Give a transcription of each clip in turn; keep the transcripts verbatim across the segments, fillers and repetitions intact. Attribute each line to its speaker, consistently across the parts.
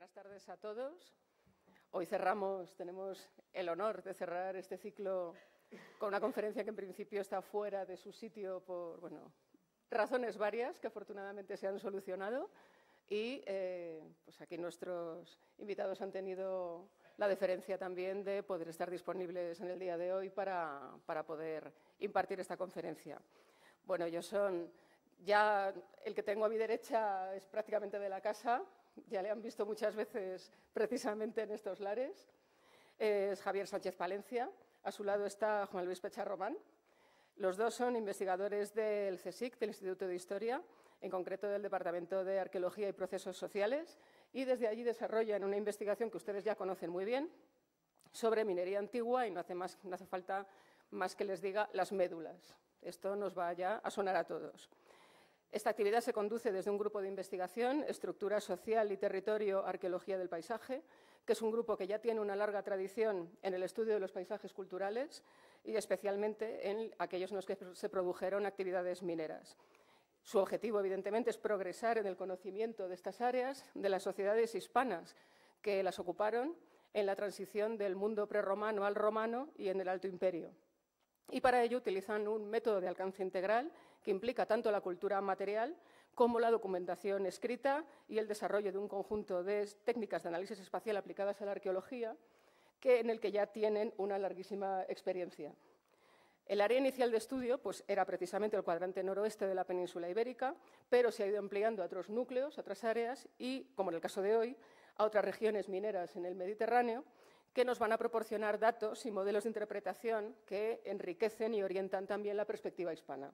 Speaker 1: Buenas tardes a todos. Hoy cerramos, tenemos el honor de cerrar este ciclo con una conferencia que en principio está fuera de su sitio por bueno, razones varias que afortunadamente se han solucionado y eh, pues aquí nuestros invitados han tenido la deferencia también de poder estar disponibles en el día de hoy para, para poder impartir esta conferencia. Bueno, ellos son, ya el que tengo a mi derecha es prácticamente de la casa, ya le han visto muchas veces precisamente en estos lares. Es Javier Sánchez Palencia, a su lado está Juan Luis Pechar Román. Los dos son investigadores del CSIC, del Instituto de Historia, en concreto del Departamento de Arqueología y Procesos Sociales, y desde allí desarrollan una investigación que ustedes ya conocen muy bien sobre minería antigua y no hace, más, no hace falta más que les diga las médulas. Esto nos va ya a sonar a todos. Esta actividad se conduce desde un grupo de investigación, Estructura Social y Territorio, Arqueología del Paisaje, que es un grupo que ya tiene una larga tradición en el estudio de los paisajes culturales y especialmente en aquellos en los que se produjeron actividades mineras. Su objetivo, evidentemente, es progresar en el conocimiento de estas áreas de las sociedades hispanas que las ocuparon en la transición del mundo prerromano al romano y en el Alto Imperio. Y para ello utilizan un método de alcance integral que implica tanto la cultura material como la documentación escrita y el desarrollo de un conjunto de técnicas de análisis espacial aplicadas a la arqueología, que, en el que ya tienen una larguísima experiencia. El área inicial de estudio pues, era precisamente el cuadrante noroeste de la península ibérica, pero se ha ido ampliando a otros núcleos, a otras áreas y, como en el caso de hoy, a otras regiones mineras en el Mediterráneo, que nos van a proporcionar datos y modelos de interpretación que enriquecen y orientan también la perspectiva hispana.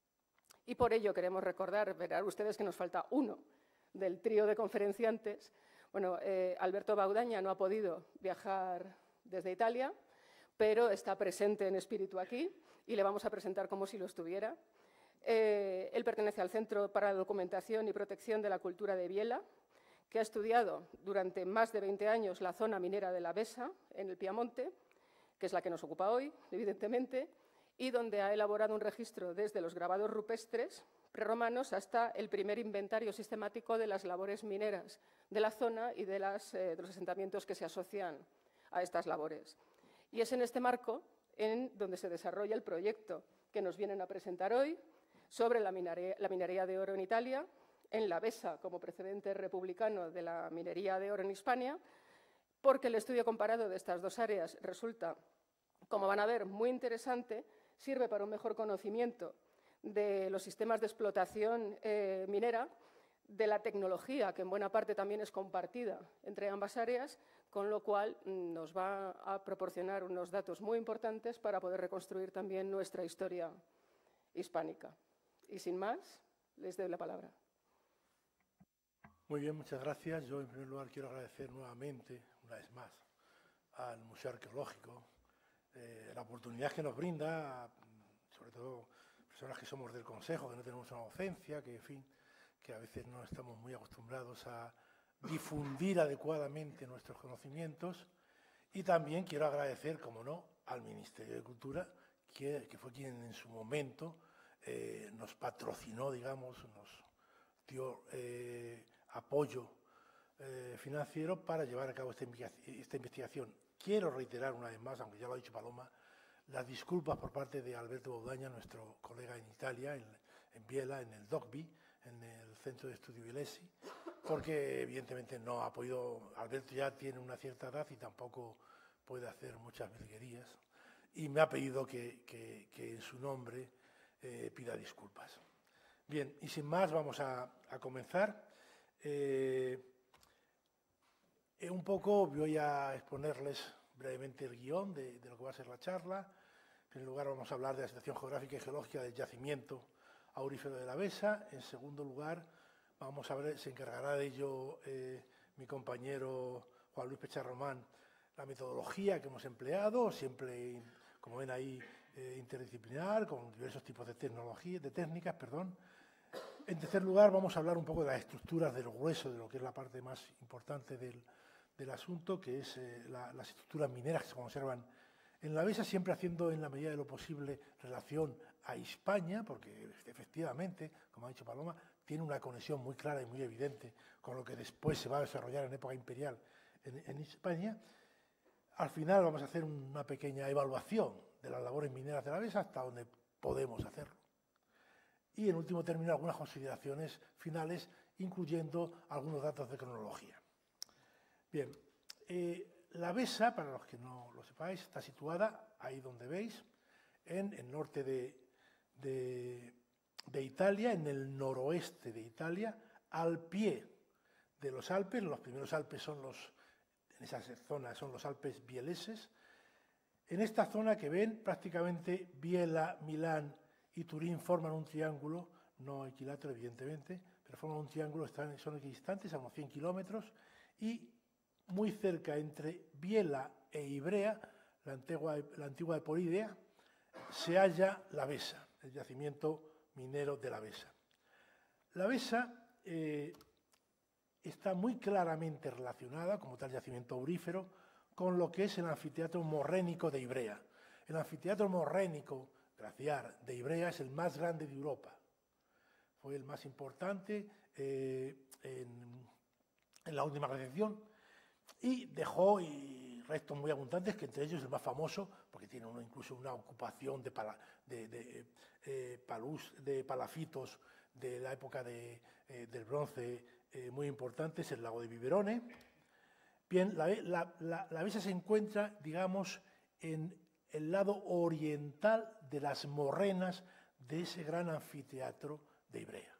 Speaker 1: Y por ello queremos recordar, verán ustedes que nos falta uno del trío de conferenciantes. Bueno, eh, Alberto Baudaña no ha podido viajar desde Italia, pero está presente en espíritu aquí y le vamos a presentar como si lo estuviera. Eh, él pertenece al Centro para la Documentación y Protección de la Cultura de Biella, que ha estudiado durante más de veinte años la zona minera de la Besa, en el Piamonte, que es la que nos ocupa hoy, evidentemente, y donde ha elaborado un registro desde los grabados rupestres prerromanos hasta el primer inventario sistemático de las labores mineras de la zona y de, las, eh, de los asentamientos que se asocian a estas labores. Y es en este marco en donde se desarrolla el proyecto que nos vienen a presentar hoy sobre la minería, la minería de oro en Italia, en la Besa como precedente republicano de la minería de oro en Hispania, porque el estudio comparado de estas dos áreas resulta, como van a ver, muy interesante, sirve para un mejor conocimiento de los sistemas de explotación eh, minera, de la tecnología, que en buena parte también es compartida entre ambas áreas, con lo cual nos va a proporcionar unos datos muy importantes para poder reconstruir también nuestra historia hispánica. Y sin más, les doy la palabra.
Speaker 2: Muy bien, muchas gracias. Yo, en primer lugar, quiero agradecer nuevamente, una vez más, al Museo Arqueológico eh, la oportunidad que nos brinda, sobre todo personas que somos del Consejo, que no tenemos una docencia, que, en fin, que a veces no estamos muy acostumbrados a difundir adecuadamente nuestros conocimientos. Y también quiero agradecer, como no, al Ministerio de Cultura, que, que fue quien en su momento eh, nos patrocinó, digamos, nos dio eh, apoyo eh, financiero para llevar a cabo esta, esta investigación. Quiero reiterar una vez más, aunque ya lo ha dicho Paloma, las disculpas por parte de Alberto Baudaña, nuestro colega en Italia, en, en Biella, en el DOCBI, en el Centro de Estudio Bielesi, porque evidentemente no ha podido, Alberto ya tiene una cierta edad y tampoco puede hacer muchas virguerías, y me ha pedido que, que, que en su nombre eh, pida disculpas. Bien, y sin más vamos a, a comenzar. Eh, un poco voy a exponerles brevemente el guión de, de lo que va a ser la charla. En primer lugar vamos a hablar de la situación geográfica y geológica del yacimiento aurífero de la Besa. En segundo lugar vamos a ver, se encargará de ello eh, mi compañero Juan Luis Pechar Román, la metodología que hemos empleado, siempre, como ven ahí, eh, interdisciplinar, con diversos tipos de tecnologías, de técnicas, perdón. En tercer lugar, vamos a hablar un poco de las estructuras del grueso, de lo que es la parte más importante del, del asunto, que es eh, la, las estructuras mineras que se conservan en la Besa, siempre haciendo en la medida de lo posible relación a España, porque efectivamente, como ha dicho Paloma, tiene una conexión muy clara y muy evidente con lo que después se va a desarrollar en época imperial en, en España. Al final vamos a hacer una pequeña evaluación de las labores mineras de la Besa hasta donde podemos hacerlo. Y en último término, algunas consideraciones finales, incluyendo algunos datos de cronología. Bien, eh, la Besa, para los que no lo sepáis, está situada ahí donde veis, en el norte de, de, de Italia, en el noroeste de Italia, al pie de los Alpes. Los primeros Alpes son los, en esa zona son los Alpes bieleses. En esta zona que ven, prácticamente Biela, Milán y Turín forman un triángulo, no equilátero evidentemente, pero forman un triángulo, están, son equidistantes a unos cien kilómetros, y muy cerca entre Biela e Ivrea, la antigua, la antigua Eporídea, se halla la Besa, el yacimiento minero de la Besa. La Besa eh, está muy claramente relacionada, como tal yacimiento aurífero, con lo que es el anfiteatro morrénico de Ivrea. El anfiteatro morrénico glaciar de Ivrea es el más grande de Europa. Fue el más importante eh, en, en la última glaciación y dejó y restos muy abundantes, que entre ellos el más famoso, porque tiene uno, incluso una ocupación de, pala, de, de, eh, palus, de palafitos de la época de, eh, del bronce eh, muy importante, es el lago de Biberone. Bien, la, la, la, la Besa se encuentra, digamos, en el lado oriental de las morrenas de ese gran anfiteatro de Ivrea.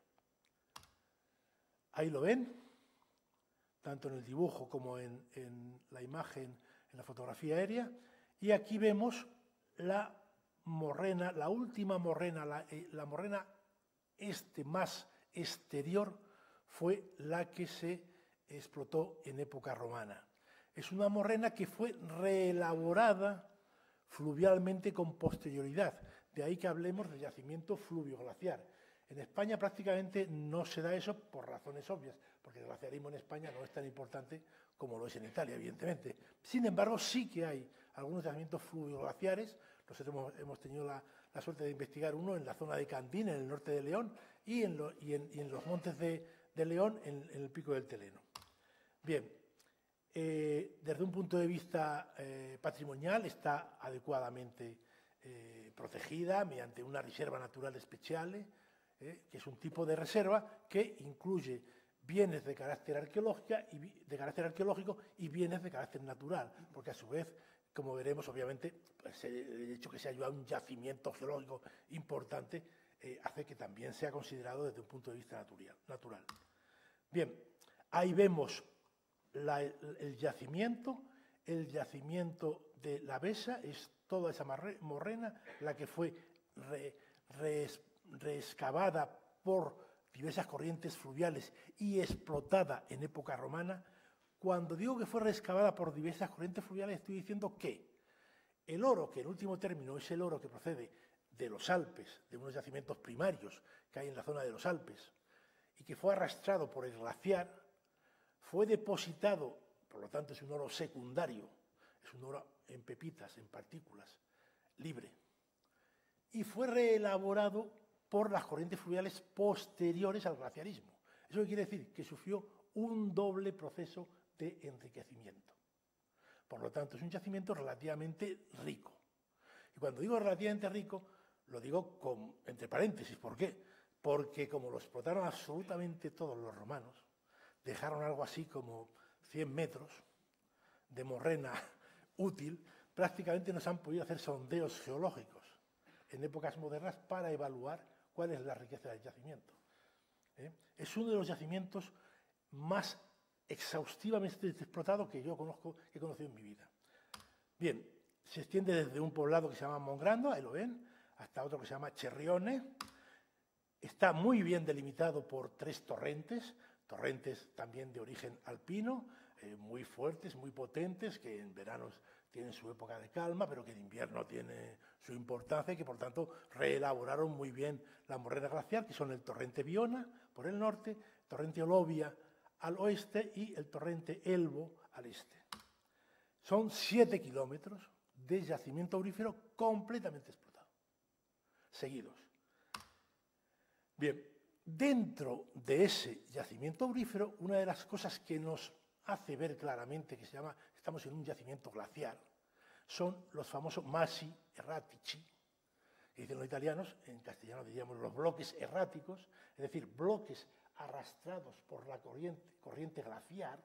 Speaker 2: Ahí lo ven, tanto en el dibujo como en, en la imagen, en la fotografía aérea, y aquí vemos la morrena, la última morrena, la, eh, la morrena este más exterior fue la que se explotó en época romana. Es una morrena que fue reelaborada fluvialmente con posterioridad, de ahí que hablemos de yacimiento fluvio-glaciar. En España prácticamente no se da eso por razones obvias, porque el glaciarismo en España no es tan importante como lo es en Italia, evidentemente. Sin embargo, sí que hay algunos yacimientos fluvio-glaciares. Nosotros hemos, hemos tenido la, la suerte de investigar uno en la zona de Candín, en el norte de León, y en, lo, y en, y en los montes de, de León, en, en el Pico del Teleno. Bien, eh, desde un punto de vista eh, patrimonial está adecuadamente eh, protegida mediante una reserva natural speciale, eh, que es un tipo de reserva que incluye bienes de carácter arqueológico y, de carácter arqueológico y bienes de carácter natural, porque a su vez, como veremos, obviamente, pues, el hecho que se haya un yacimiento geológico importante eh, hace que también sea considerado desde un punto de vista natural. natural. Bien, ahí vemos la, el, el yacimiento, el yacimiento de la Besa, es toda esa morrena, la que fue re, re, reexcavada por diversas corrientes fluviales y explotada en época romana. Cuando digo que fue reexcavada por diversas corrientes fluviales, estoy diciendo que el oro, que en último término es el oro que procede de los Alpes, de unos yacimientos primarios que hay en la zona de los Alpes, y que fue arrastrado por el glaciar, fue depositado, por lo tanto es un oro secundario, es un oro en pepitas, en partículas, libre, y fue reelaborado por las corrientes fluviales posteriores al glaciarismo. Eso quiere decir que sufrió un doble proceso de enriquecimiento. Por lo tanto, es un yacimiento relativamente rico. Y cuando digo relativamente rico, lo digo con, entre paréntesis. ¿Por qué? Porque como lo explotaron absolutamente todos los romanos, dejaron algo así como cien metros de morrena útil, prácticamente no se han podido hacer sondeos geológicos en épocas modernas para evaluar cuál es la riqueza del yacimiento. ¿Eh? Es uno de los yacimientos más exhaustivamente explotado que yo conozco, que he conocido en mi vida. Bien, se extiende desde un poblado que se llama Mongrando, ahí lo ven, hasta otro que se llama Cherrione. Está muy bien delimitado por tres torrentes, torrentes también de origen alpino, eh, muy fuertes, muy potentes, que en verano tienen su época de calma, pero que en invierno tiene su importancia y que, por tanto, reelaboraron muy bien la morrena glaciar, que son el torrente Biona, por el norte, el torrente Olovia al oeste y el torrente Elbo al este. Son siete kilómetros de yacimiento aurífero completamente explotado. seguidos. Bien, dentro de ese yacimiento aurífero, una de las cosas que nos hace ver claramente que se llama, estamos en un yacimiento glaciar, son los famosos massi erratici, que dicen los italianos, en castellano diríamos los bloques erráticos, es decir, bloques arrastrados por la corriente, corriente glaciar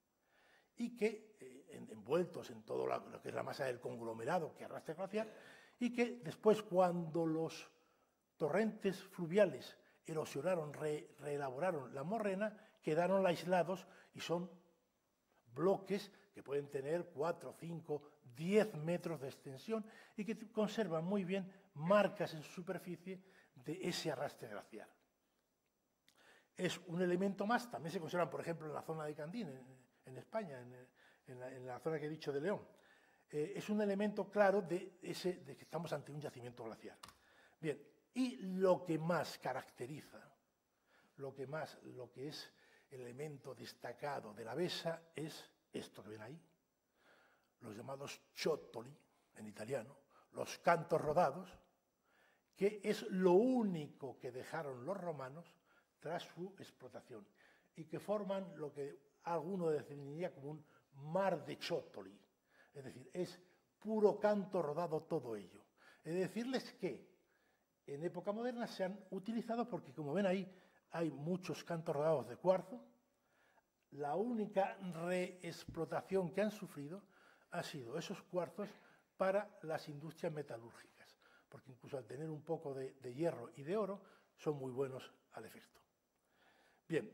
Speaker 2: y que, eh, en, envueltos en todo la, lo que es la masa del conglomerado que arrastra el glaciar, y que después, cuando los torrentes fluviales erosionaron, re, reelaboraron la morrena, quedaron aislados y son bloques que pueden tener cuatro, cinco, diez metros de extensión y que conservan muy bien marcas en su superficie de ese arrastre glaciar. Es un elemento más, también se conservan, por ejemplo, en la zona de Candín, en, en España, en, en, la, en la zona que he dicho de León. Eh, es un elemento claro de, ese, de que estamos ante un yacimiento glaciar. Bien, y lo que más caracteriza, lo que más, lo que es el elemento destacado de la Besa es esto que ven ahí, los llamados ciottoli, en italiano, los cantos rodados, que es lo único que dejaron los romanos tras su explotación y que forman lo que alguno definiría como un mar de ciottoli, es decir, es puro canto rodado todo ello. Es decirles que en época moderna se han utilizado porque, como ven ahí, hay muchos cantos rodados de cuarzo. La única reexplotación que han sufrido ha sido esos cuarzos para las industrias metalúrgicas, porque incluso al tener un poco de, de hierro y de oro, son muy buenos al efecto. Bien,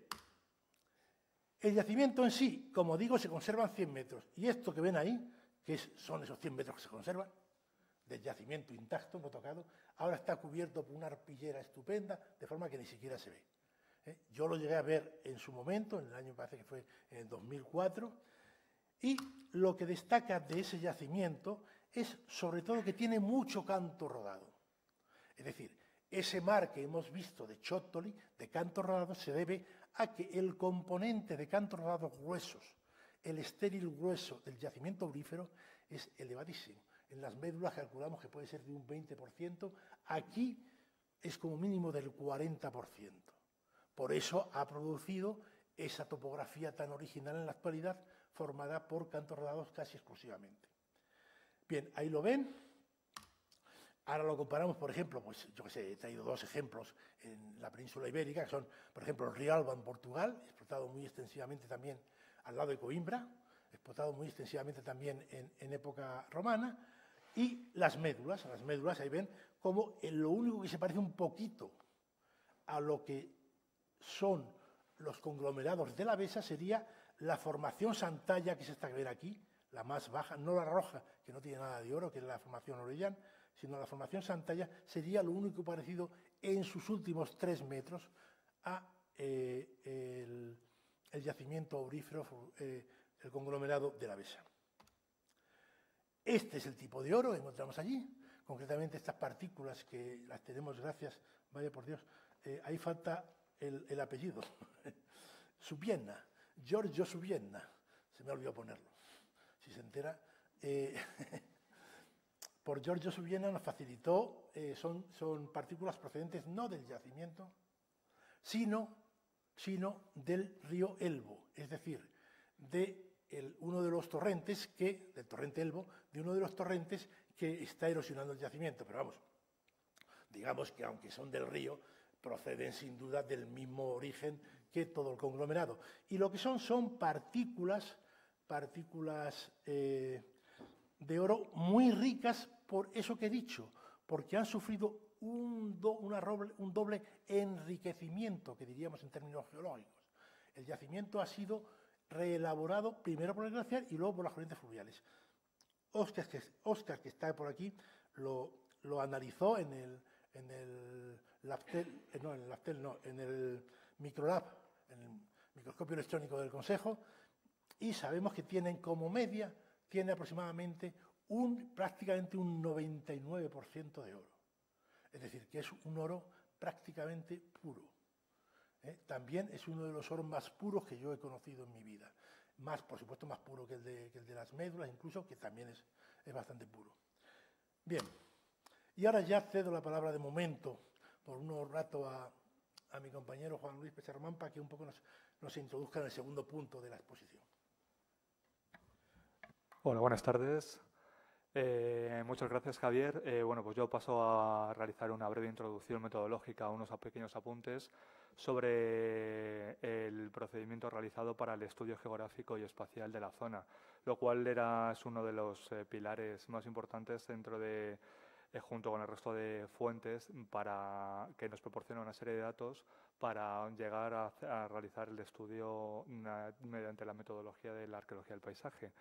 Speaker 2: el yacimiento en sí, como digo, se conservan cien metros, y esto que ven ahí, que es, son esos cien metros que se conservan, del yacimiento intacto, no tocado, ahora está cubierto por una arpillera estupenda, de forma que ni siquiera se ve. ¿Eh? Yo lo llegué a ver en su momento, en el año, parece que fue en el dos mil cuatro, y lo que destaca de ese yacimiento es sobre todo que tiene mucho canto rodado. Es decir, ese mar que hemos visto de ciottoli, de canto rodado, se debe a que el componente de canto rodado gruesos, el estéril grueso del yacimiento aurífero, es elevadísimo. En las médulas calculamos que puede ser de un veinte por ciento, aquí es como mínimo del cuarenta por ciento. Por eso ha producido esa topografía tan original en la actualidad, formada por cantos rodados casi exclusivamente. Bien, ahí lo ven. Ahora lo comparamos, por ejemplo, pues yo que sé, he traído dos ejemplos en la península ibérica, que son, por ejemplo, el río Alba en Portugal, explotado muy extensivamente también al lado de Coimbra, explotado muy extensivamente también en, en época romana, y las médulas, las médulas, ahí ven, como lo único que se parece un poquito a lo que son los conglomerados de la Besa sería la formación Santalla, que es esta que ven aquí, la más baja, no la roja, que no tiene nada de oro, que es la formación Orellán, sino la formación Santalla sería lo único parecido en sus últimos tres metros a eh, el, el yacimiento aurífero, eh, el conglomerado de la Besa. Este es el tipo de oro que encontramos allí, concretamente estas partículas que las tenemos gracias, vaya por Dios, eh, ahí falta el, el apellido, Subienna, Giorgio Subienna, se me ha olvidado ponerlo, si se entera, eh, por Giorgio Subienna nos facilitó, eh, son, son partículas procedentes no del yacimiento, sino, sino del río Elbo, es decir, de el, uno de los torrentes que, del torrente Elbo, de uno de los torrentes que está erosionando el yacimiento, pero vamos, digamos que aunque son del río, proceden sin duda del mismo origen que todo el conglomerado. Y lo que son son partículas, partículas eh, de oro muy ricas por eso que he dicho, porque han sufrido un, do, una roble, un doble enriquecimiento, que diríamos en términos geológicos. El yacimiento ha sido reelaborado primero por el glaciar y luego por las corrientes fluviales. Oscar, que, Oscar, que está por aquí, lo, lo analizó en el, en el Labtel, no, en el Labtel no, en el Microlab, en el microscopio electrónico del Consejo, y sabemos que tienen como media, tiene aproximadamente un, prácticamente un noventa y nueve por ciento de oro. Es decir, que es un oro prácticamente puro. ¿Eh? También es uno de los oros más puros que yo he conocido en mi vida. Más, por supuesto, más puro que el de, que el de las médulas, incluso, que también es, es bastante puro. Bien, Y ahora ya cedo la palabra de momento, por unos rato, a, a mi compañero Juan Luis Pecharromán, para que un poco nos, nos introduzca en el segundo punto de la exposición.
Speaker 3: Hola, buenas tardes. Eh, muchas gracias, Javier. Eh, bueno, pues yo paso a realizar una breve introducción metodológica, unos pequeños apuntes sobre el procedimiento realizado para el estudio geográfico y espacial de la zona, lo cual era, es uno de los eh, pilares más importantes dentro de, eh, junto con el resto de fuentes, para que nos proporciona una serie de datos para llegar a, a realizar el estudio una, mediante la metodología de la arqueología del paisaje.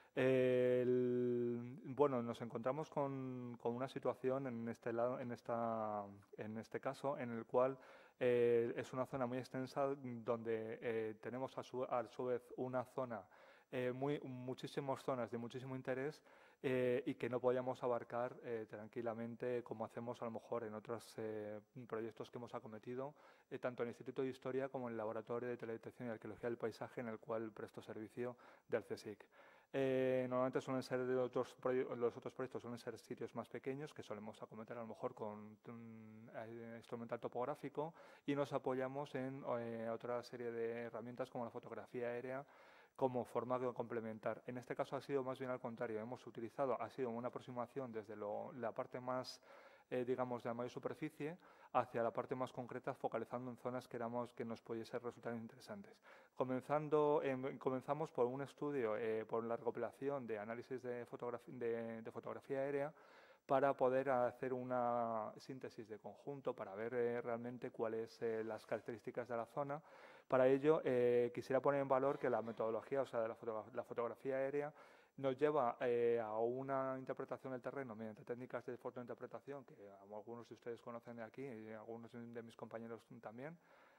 Speaker 3: El, bueno, nos encontramos con, con una situación en este, lado, en, esta, en este caso en el cual eh, es una zona muy extensa donde eh, tenemos a su, a su vez una zona, eh, muy, muchísimas zonas de muchísimo interés eh, y que no podíamos abarcar eh, tranquilamente como hacemos a lo mejor en otros eh, proyectos que hemos acometido, eh, tanto en el Instituto de Historia como en el Laboratorio de Teledetección y Arqueología del Paisaje, en el cual presto servicio del CSIC. Eh, normalmente suelen ser de otros los otros proyectos suelen ser sitios más pequeños que solemos acometer a lo mejor con un eh, instrumental topográfico, y nos apoyamos en eh, otra serie de herramientas como la fotografía aérea como forma de complementar. En este caso ha sido más bien al contrario, hemos utilizado, ha sido una aproximación desde lo, la parte más Eh, digamos, de la mayor superficie hacia la parte más concreta, focalizando en zonas que, éramos, que nos pudiesen resultar interesantes. Comenzando, eh, comenzamos por un estudio, eh, por la recopilación de análisis de, fotografi de, de fotografía aérea, para poder hacer una síntesis de conjunto, para ver eh, realmente cuáles son eh, las características de la zona. Para ello, eh, quisiera poner en valor que la metodología, o sea, de la, fotogra la fotografía aérea, nos lleva eh, a una interpretación del terreno mediante técnicas de fotointerpretación que algunos de ustedes conocen de aquí y algunos de mis compañeros también.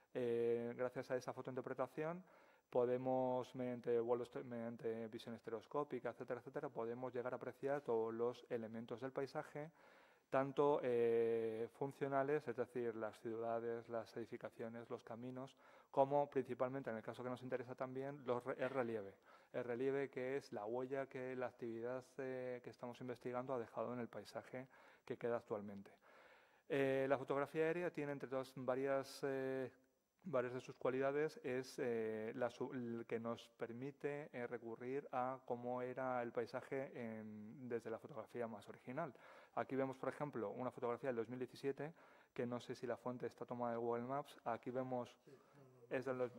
Speaker 3: Eh, gracias a esa fotointerpretación podemos, mediante, vuelos, mediante visión estereoscópica, etcétera, etcétera, podemos llegar a apreciar todos los elementos del paisaje, tanto eh, funcionales, es decir, las ciudades, las edificaciones, los caminos, como principalmente, en el caso que nos interesa también, los, el relieve. El relieve, que es la huella que la actividad eh, que estamos investigando ha dejado en el paisaje que queda actualmente. Eh, la fotografía aérea tiene entre todas varias, eh, varias de sus cualidades, es eh, la, el que nos permite eh, recurrir a cómo era el paisaje en, desde la fotografía más original. Aquí vemos, por ejemplo, una fotografía del dos mil diecisiete, que no sé si la fuente está tomada de Google Maps. Aquí vemos, sí, no, no, no, es del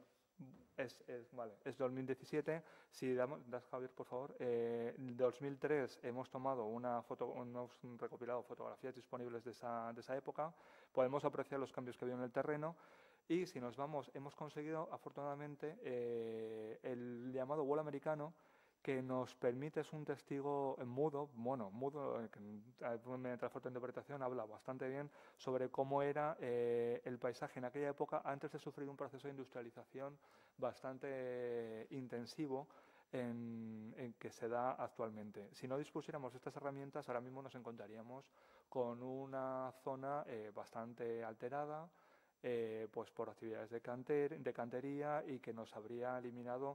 Speaker 3: Es, es, vale, es dos mil diecisiete. Si damos, das, Javier, por favor. Eh, en dos mil tres hemos tomado una foto, hemos recopilado fotografías disponibles de esa, de esa época. Podemos apreciar los cambios que ha habido en el terreno. Y si nos vamos, hemos conseguido, afortunadamente, eh, el llamado vuelo americano, que nos permite, es un testigo mudo, bueno, mudo, que mediante la fotointerpretación habla bastante bien sobre cómo era eh, el paisaje en aquella época antes de sufrir un proceso de industrialización bastante eh, intensivo en, en que se da actualmente. Si no dispusiéramos de estas herramientas, ahora mismo nos encontraríamos con una zona eh, bastante alterada, eh, pues por actividades de, canter, de cantería, y que nos habría eliminado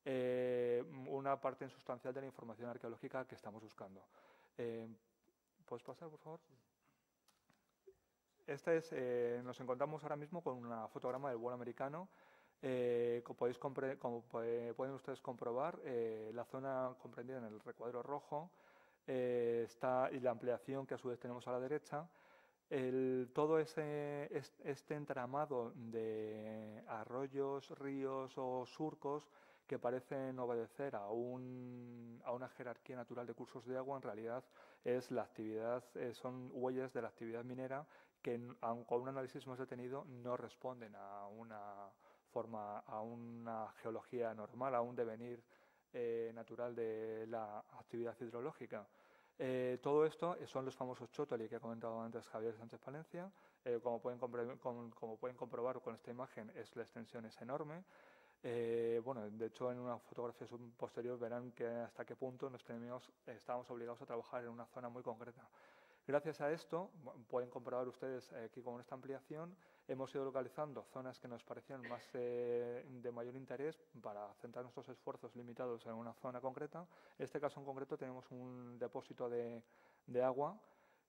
Speaker 3: Eh, una parte insustancial de la información arqueológica que estamos buscando. Eh, ¿Puedes pasar, por favor? Este es, eh, nos encontramos ahora mismo con un fotograma del vuelo americano. Eh, como, podéis como pueden ustedes comprobar, eh, la zona comprendida en el recuadro rojo eh, está, y la ampliación que a su vez tenemos a la derecha. El, todo ese, este entramado de arroyos, ríos o surcos que parecen obedecer a, un, a una jerarquía natural de cursos de agua, en realidad es la actividad, eh, son huellas de la actividad minera que, aun con un análisis más detenido, no responden a una forma, a una geología normal, a un devenir eh, natural de la actividad hidrológica. Eh, todo esto son los famosos chotoli que ha comentado antes Javier Sánchez Palencia. Eh, como, pueden como, como pueden comprobar con esta imagen, es, la extensión es enorme. Eh, bueno, de hecho, en una fotografía posterior verán que hasta qué punto nos tenemos, estábamos obligados a trabajar en una zona muy concreta. Gracias a esto, pueden comprobar ustedes eh, aquí con esta ampliación, hemos ido localizando zonas que nos parecían más eh, de mayor interés para centrar nuestros esfuerzos limitados en una zona concreta. En este caso en concreto tenemos un depósito de, de agua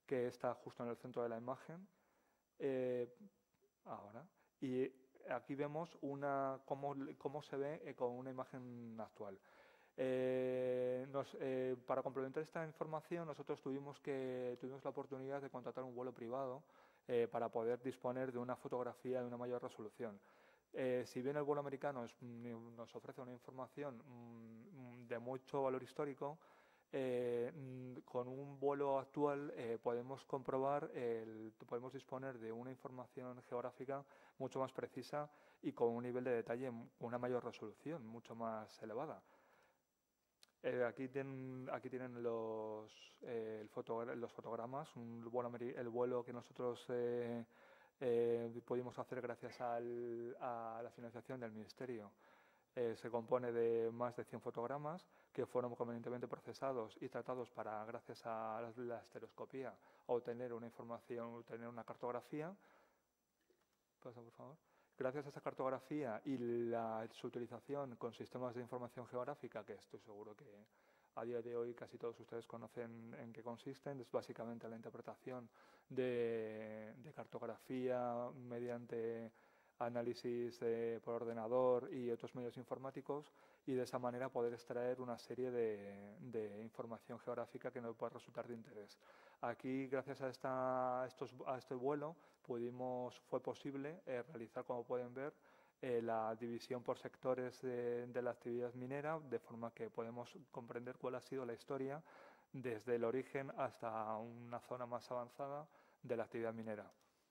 Speaker 3: que está justo en el centro de la imagen. Eh, ahora. Y aquí vemos una, cómo, cómo se ve eh, con una imagen actual. Eh, nos, eh, para complementar esta información, nosotros tuvimos, que, tuvimos la oportunidad de contratar un vuelo privado eh, para poder disponer de una fotografía de una mayor resolución. Eh, si bien el vuelo americano es, nos ofrece una información mm, de mucho valor histórico, eh, con un vuelo actual eh, podemos comprobar, el, podemos disponer de una información geográfica mucho más precisa y con un nivel de detalle, una mayor resolución, mucho más elevada. Eh, aquí, ten, aquí tienen los, eh, el foto, los fotogramas, un vuelo, el vuelo que nosotros eh, eh, pudimos hacer gracias al, a la financiación del Ministerio. Eh, se compone de más de cien fotogramas que fueron convenientemente procesados y tratados para, gracias a la, la estereoscopía, obtener una información, obtener una cartografía. Pasa, por favor. Gracias a esta cartografía y la, su utilización con sistemas de información geográfica, que estoy seguro que a día de hoy casi todos ustedes conocen en qué consisten, es básicamente la interpretación de, de cartografía mediante análisis eh, por ordenador y otros medios informáticos, y de esa manera poder extraer una serie de, de información geográfica que nos puede resultar de interés. Aquí, gracias a, esta, a, estos, a este vuelo, pudimos, fue posible eh, realizar, como pueden ver, eh, la división por sectores de, de la actividad minera, de forma que podemos comprender cuál ha sido la historia desde el origen hasta una zona más avanzada de la actividad minera.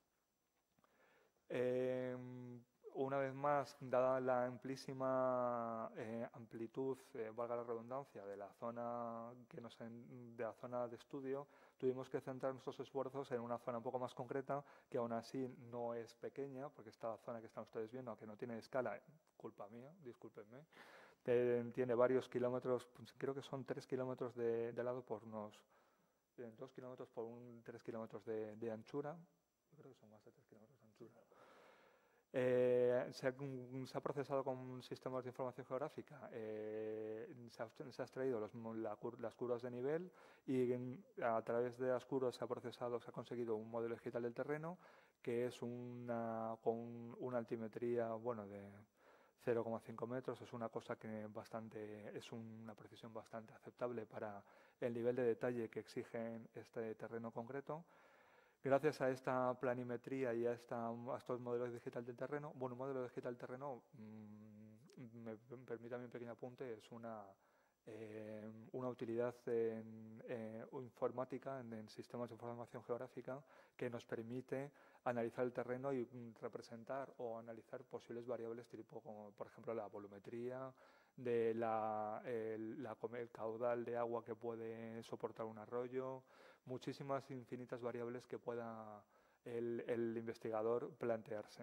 Speaker 3: Eh, una vez más, dada la amplísima eh, amplitud, eh, valga la redundancia, de la zona que nos en, de la zona de estudio, tuvimos que centrar nuestros esfuerzos en una zona un poco más concreta, que aún así no es pequeña, porque esta zona que están ustedes viendo, aunque no tiene escala, culpa mía, discúlpenme, tiene varios kilómetros, pues creo que son tres kilómetros de, de lado por unos eh, dos kilómetros por un tres kilómetros de, de anchura. Yo creo que son más de tres kilómetros de anchura. Eh, se, ha, se ha procesado con sistemas de información geográfica, eh, se, ha, se ha extraído los, la, las curvas de nivel y en, a través de las curvas se ha procesado, se ha conseguido un modelo digital del terreno que es una, con una altimetría bueno, de cero coma cinco metros, es una cosa que bastante, es una precisión bastante aceptable para el nivel de detalle que exige este terreno concreto. Gracias a esta planimetría y a, esta, a estos modelos digitales del terreno, bueno, un modelo digital del terreno, mmm, me, me permite un pequeño apunte, es una, eh, una utilidad en, eh, informática en, en sistemas de información geográfica que nos permite analizar el terreno y mm, representar o analizar posibles variables tipo como, por ejemplo, la volumetría, de la, el, la, el caudal de agua que puede soportar un arroyo, muchísimas infinitas variables que pueda el, el investigador plantearse.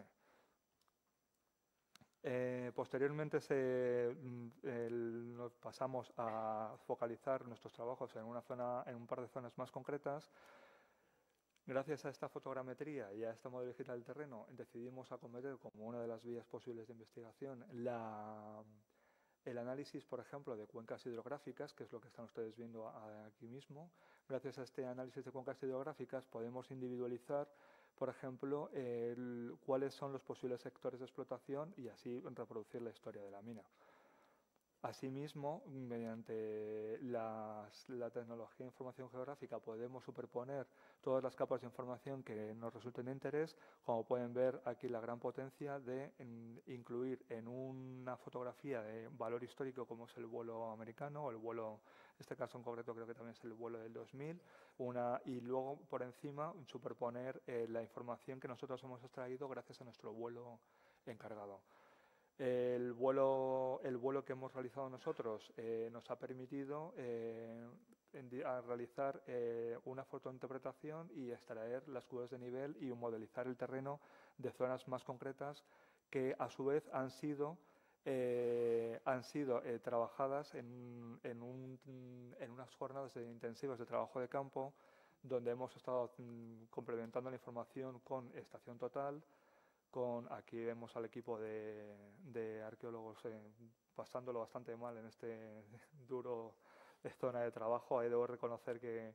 Speaker 3: Eh, posteriormente se, el, nos pasamos a focalizar nuestros trabajos en una zona, en un par de zonas más concretas. Gracias a esta fotogrametría y a este modelo digital del terreno, decidimos acometer como una de las vías posibles de investigación la el análisis, por ejemplo, de cuencas hidrográficas, que es lo que están ustedes viendo aquí mismo. Gracias a este análisis de cuencas hidrográficas podemos individualizar, por ejemplo, el, cuáles son los posibles sectores de explotación y así reproducir la historia de la mina. Asimismo, mediante las, la tecnología de información geográfica podemos superponer todas las capas de información que nos resulten de interés, como pueden ver aquí la gran potencia de en, incluir en una fotografía de valor histórico como es el vuelo americano o el vuelo, en este caso en concreto creo que también es el vuelo del dos mil, una, y luego por encima superponer eh, la información que nosotros hemos extraído gracias a nuestro vuelo encargado. El vuelo, el vuelo que hemos realizado nosotros eh, nos ha permitido eh, en, a realizar eh, una fotointerpretación y extraer las curvas de nivel y modelizar el terreno de zonas más concretas que a su vez han sido, eh, han sido eh, trabajadas en, en, un, en unas jornadas de intensivas de trabajo de campo donde hemos estado mm, complementando la información con estación total. Con, aquí vemos al equipo de, de arqueólogos eh, pasándolo bastante mal en este duro zona de trabajo. Ahí debo reconocer que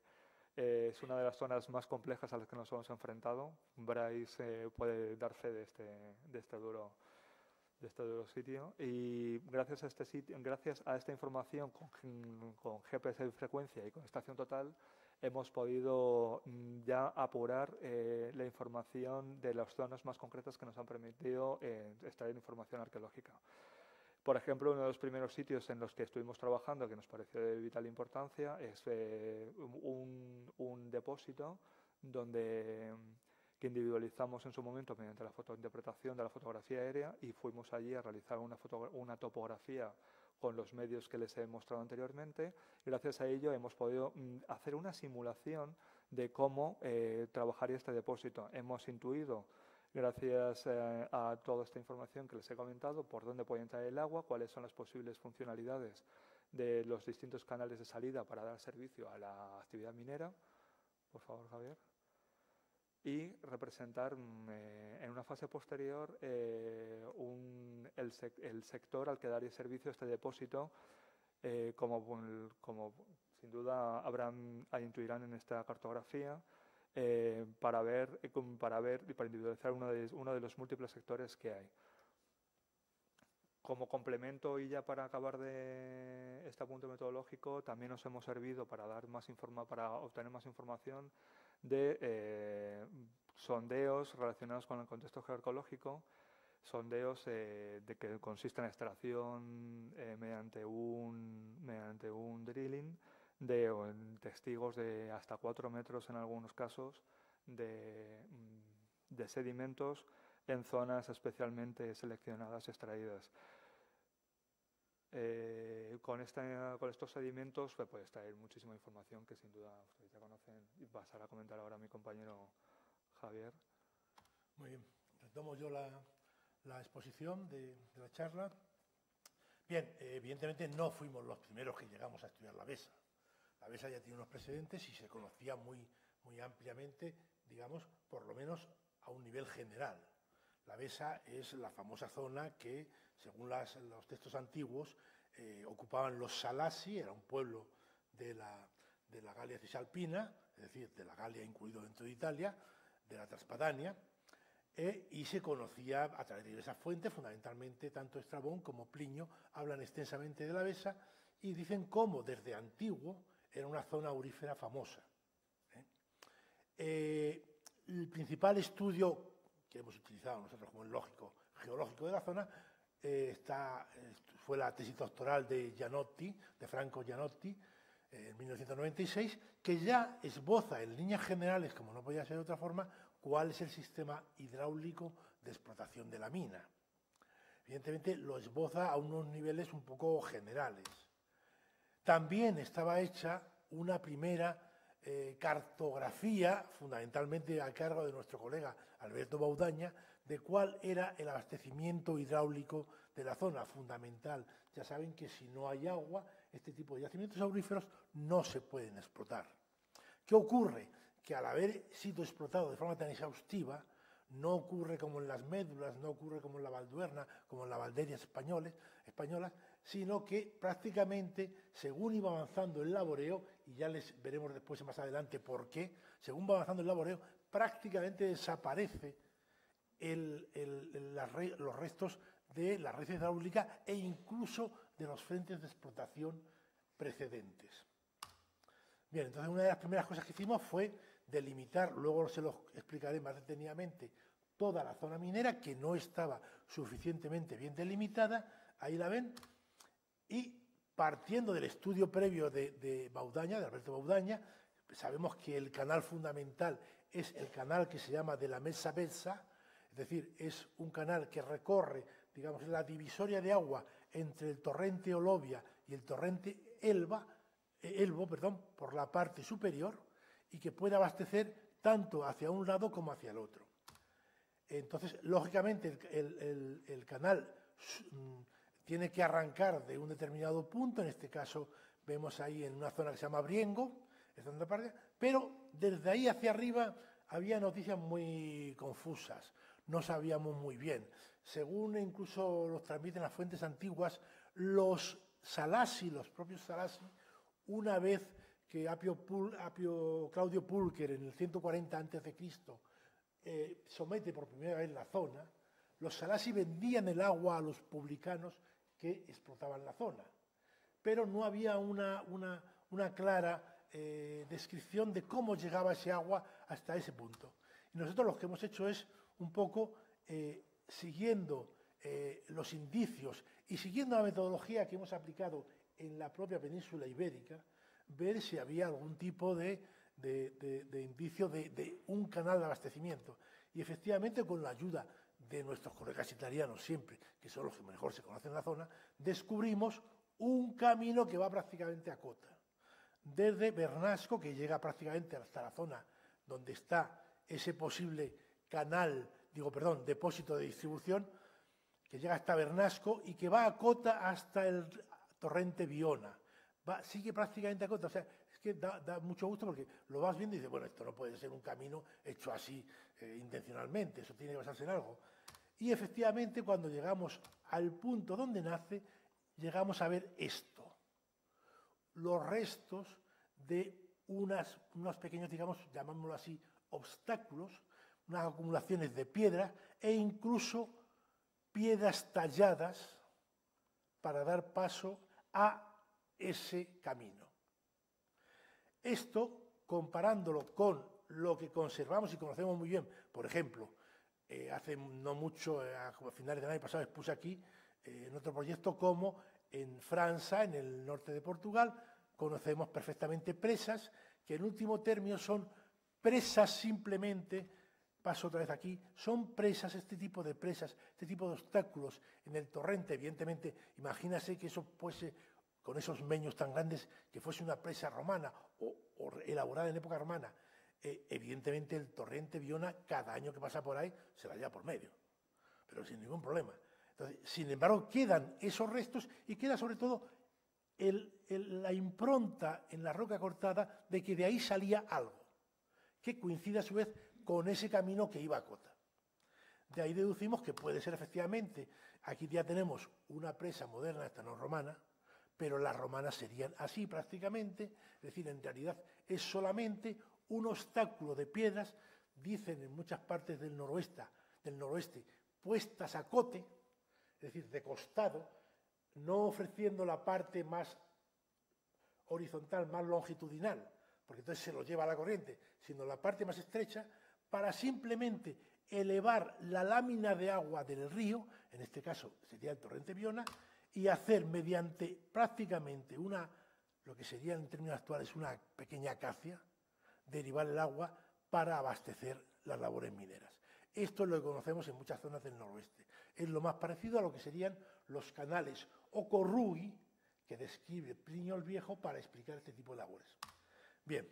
Speaker 3: Eh, es una de las zonas más complejas a las que nos hemos enfrentado. Bryce eh, puede dar fe de este, de este duro de este duro sitio, y gracias a este sitio, gracias a esta información con, con G P S de frecuencia y con estación total, hemos podido ya apurar eh, la información de las zonas más concretas que nos han permitido eh, extraer información arqueológica. Por ejemplo, uno de los primeros sitios en los que estuvimos trabajando, que nos pareció de vital importancia, es eh, un, un depósito donde que individualizamos en su momento mediante la fotointerpretación de la fotografía aérea, y fuimos allí a realizar una, una topografía con los medios que les he mostrado anteriormente. Gracias a ello hemos podido mm, hacer una simulación de cómo eh, trabajaría este depósito. Hemos intuido, gracias eh, a toda esta información que les he comentado, por dónde puede entrar el agua, cuáles son las posibles funcionalidades de los distintos canales de salida para dar servicio a la actividad minera. Por favor, Javier. Y representar eh, en una fase posterior eh, un, el, sec, el sector al que daría servicio este depósito, eh, como, como sin duda habrán, intuirán en esta cartografía, eh, para ver, para ver y para individualizar uno de, uno de los múltiples sectores que hay. Como complemento, y ya para acabar de este apunte metodológico, también nos hemos servido para, dar más informa, para obtener más información de eh, sondeos relacionados con el contexto geoecológico, sondeos eh, de que consisten en extracción eh, mediante, un, mediante un drilling de o en testigos de hasta cuatro metros en algunos casos de, de sedimentos en zonas especialmente seleccionadas y extraídas. Eh, con, esta, con estos sedimentos se puede extraer muchísima información que sin duda ustedes ya conocen y pasará a comentar ahora mi compañero Javier.
Speaker 2: Muy bien, retomo yo la, la exposición de, de la charla. Bien, eh, evidentemente no fuimos los primeros que llegamos a estudiar la Besa. La Besa ya tiene unos precedentes y se conocía muy, muy ampliamente, digamos, por lo menos a un nivel general. La Besa es la famosa zona que, según las, los textos antiguos, eh, ocupaban los Salasi, era un pueblo de la, de la Galia Cisalpina, es decir, de la Galia incluido dentro de Italia, de la Transpadania, eh, y se conocía a través de esa fuente, fundamentalmente tanto Estrabón como Plinio hablan extensamente de la Besa y dicen cómo desde antiguo era una zona aurífera famosa. ¿eh? Eh, el principal estudio que hemos utilizado nosotros como el lógico geológico de la zona, eh, está, fue la tesis doctoral de Gianotti, de Franco Gianotti, eh, en mil novecientos noventa y seis, que ya esboza en líneas generales, como no podía ser de otra forma, cuál es el sistema hidráulico de explotación de la mina. Evidentemente lo esboza a unos niveles un poco generales. También estaba hecha una primera Eh, cartografía, fundamentalmente a cargo de nuestro colega Alberto Baudaña, de cuál era el abastecimiento hidráulico de la zona fundamental. Ya saben que si no hay agua, este tipo de yacimientos auríferos no se pueden explotar. ¿Qué ocurre? Que al haber sido explotado de forma tan exhaustiva, no ocurre como en las médulas, no ocurre como en la Valduerna, como en la Valderia españoles, españolas, sino que prácticamente, según iba avanzando el laboreo, y ya les veremos después más adelante por qué, según va avanzando el laboreo, prácticamente desaparece el, el, el, la re, los restos de la red hidráulica e incluso de los frentes de explotación precedentes. Bien, entonces una de las primeras cosas que hicimos fue delimitar, luego se lo explicaré más detenidamente, toda la zona minera que no estaba suficientemente bien delimitada, ahí la ven, y partiendo del estudio previo de, de Baudaña, de Alberto Baudaña, sabemos que el canal fundamental es el canal que se llama de la Mesa Bessa, es decir, es un canal que recorre, digamos, la divisoria de agua entre el torrente Olovia y el torrente Elba, eh, Elbo, perdón, por la parte superior, y que puede abastecer tanto hacia un lado como hacia el otro. Entonces, lógicamente, el, el, el canal tiene que arrancar de un determinado punto, en este caso vemos ahí en una zona que se llama Briengo, pero desde ahí hacia arriba había noticias muy confusas, no sabíamos muy bien. Según incluso los transmiten las fuentes antiguas, los Salasi, los propios Salasi, una vez que Apio, Pul, Apio Claudio Pulcher en el ciento cuarenta antes de Cristo eh, somete por primera vez la zona, los Salasi vendían el agua a los publicanos que explotaban la zona, pero no había una, una, una clara eh, descripción de cómo llegaba ese agua hasta ese punto. Y nosotros lo que hemos hecho es un poco, eh, siguiendo eh, los indicios y siguiendo la metodología que hemos aplicado en la propia península ibérica, ver si había algún tipo de, de, de, de indicio de, de un canal de abastecimiento. Y efectivamente, con la ayuda de nuestros colegas italianos siempre, que son los que mejor se conocen en la zona, descubrimos un camino que va prácticamente a cota. Desde Bernasco, que llega prácticamente hasta la zona donde está ese posible canal, digo, perdón, depósito de distribución, que llega hasta Bernasco y que va a cota hasta el torrente Biona. Va, sigue prácticamente a cota, o sea, es que da, da mucho gusto porque lo vas viendo y dices, bueno, esto no puede ser un camino hecho así eh, intencionalmente, eso tiene que basarse en algo. Y efectivamente, cuando llegamos al punto donde nace, llegamos a ver esto, los restos de unas, unos pequeños, digamos, llamámoslo así, obstáculos, unas acumulaciones de piedra e incluso piedras talladas para dar paso a ese camino. Esto, comparándolo con lo que conservamos y conocemos muy bien, por ejemplo, eh, hace no mucho, eh, a finales del año pasado, expuse aquí eh, en otro proyecto como en Francia, en el norte de Portugal, conocemos perfectamente presas, que en último término son presas simplemente, paso otra vez aquí, son presas, este tipo de presas, este tipo de obstáculos en el torrente, evidentemente, imagínase que eso fuese, con esos meños tan grandes, que fuese una presa romana o, o elaborada en época romana, eh, evidentemente el torrente Biona, cada año que pasa por ahí, se la lleva por medio, pero sin ningún problema. Entonces, sin embargo, quedan esos restos y queda sobre todo el, el, la impronta en la roca cortada de que de ahí salía algo, que coincide a su vez con ese camino que iba a cota. De ahí deducimos que puede ser efectivamente, aquí ya tenemos una presa moderna, esta no romana, pero las romanas serían así prácticamente, es decir, en realidad es solamente un obstáculo de piedras, dicen en muchas partes del noroeste, del noroeste puestas a cote, es decir, de costado, no ofreciendo la parte más horizontal, más longitudinal, porque entonces se lo lleva a la corriente, sino la parte más estrecha, para simplemente elevar la lámina de agua del río, en este caso sería el torrente Biona, y hacer mediante prácticamente una, lo que sería en términos actuales una pequeña acacia, derivar el agua para abastecer las labores mineras. Esto es lo que conocemos en muchas zonas del noroeste. Es lo más parecido a lo que serían los canales o corrugui que describe Plinio el Viejo para explicar este tipo de labores. Bien,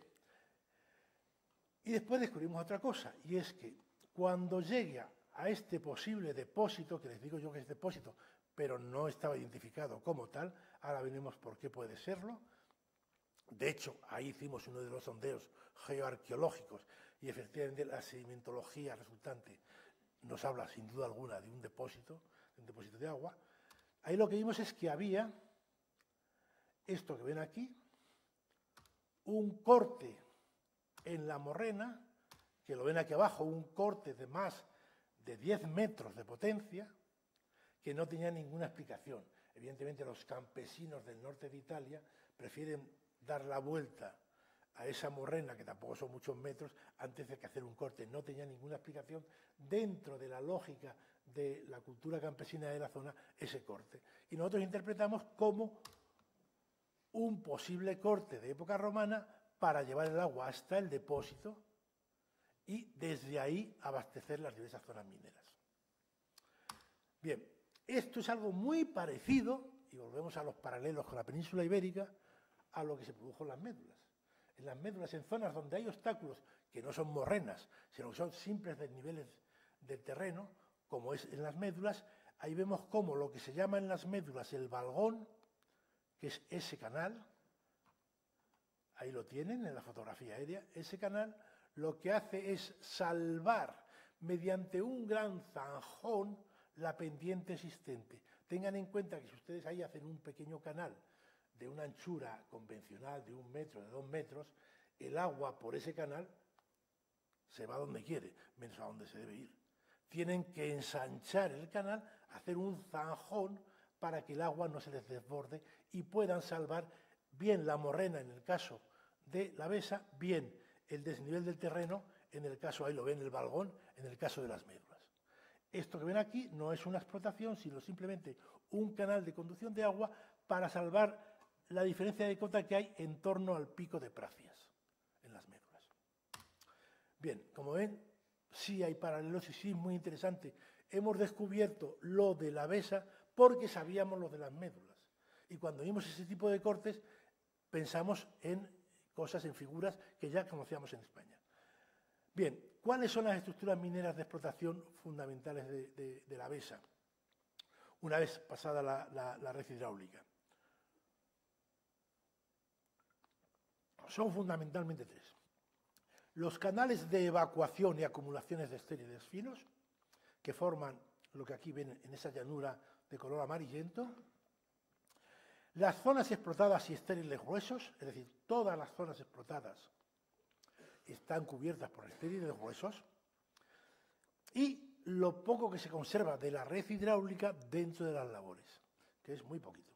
Speaker 2: y después descubrimos otra cosa, y es que cuando llegue a este posible depósito, que les digo yo que es depósito, pero no estaba identificado como tal, ahora veremos por qué puede serlo. De hecho, ahí hicimos uno de los sondeos geoarqueológicos y efectivamente la sedimentología resultante nos habla sin duda alguna de un depósito, de un depósito de agua. Ahí lo que vimos es que había esto que ven aquí, un corte en la morrena, que lo ven aquí abajo, un corte de más de diez metros de potencia, que no tenía ninguna explicación. Evidentemente los campesinos del norte de Italia prefieren dar la vuelta a esa morrena, que tampoco son muchos metros, antes de que hacer un corte. No tenía ninguna explicación dentro de la lógica de la cultura campesina de la zona, ese corte. Y nosotros interpretamos como un posible corte de época romana para llevar el agua hasta el depósito y desde ahí abastecer las diversas zonas mineras. Bien, esto es algo muy parecido, y volvemos a los paralelos con la península ibérica, a lo que se produjo en las médulas. En las médulas, en zonas donde hay obstáculos que no son morrenas, sino que son simples desniveles del terreno, como es en las médulas, ahí vemos cómo lo que se llama en las médulas el valgón, que es ese canal, ahí lo tienen en la fotografía aérea, ese canal lo que hace es salvar mediante un gran zanjón la pendiente existente. Tengan en cuenta que si ustedes ahí hacen un pequeño canal de una anchura convencional de un metro, de dos metros, el agua por ese canal se va donde quiere, menos a donde se debe ir. Tienen que ensanchar el canal, hacer un zanjón para que el agua no se les desborde y puedan salvar bien la morrena en el caso de la Besa, bien el desnivel del terreno, en el caso, ahí lo ven, el Valgón, en el caso de las médulas. Esto que ven aquí no es una explotación, sino simplemente un canal de conducción de agua para salvar la diferencia de cota que hay en torno al pico de Pracias, en las médulas. Bien, como ven, sí hay paralelos y sí es muy interesante. Hemos descubierto lo de la Besa porque sabíamos lo de las médulas. Y cuando vimos ese tipo de cortes, pensamos en cosas, en figuras que ya conocíamos en España. Bien, ¿cuáles son las estructuras mineras de explotación fundamentales de, de, de la Besa? Una vez pasada la, la, la red hidráulica. Son fundamentalmente tres. Los canales de evacuación y acumulaciones de estériles finos, que forman lo que aquí ven en esa llanura de color amarillento. Las zonas explotadas y estériles gruesos, es decir, todas las zonas explotadas están cubiertas por estériles gruesos. Y lo poco que se conserva de la red hidráulica dentro de las labores, que es muy poquito.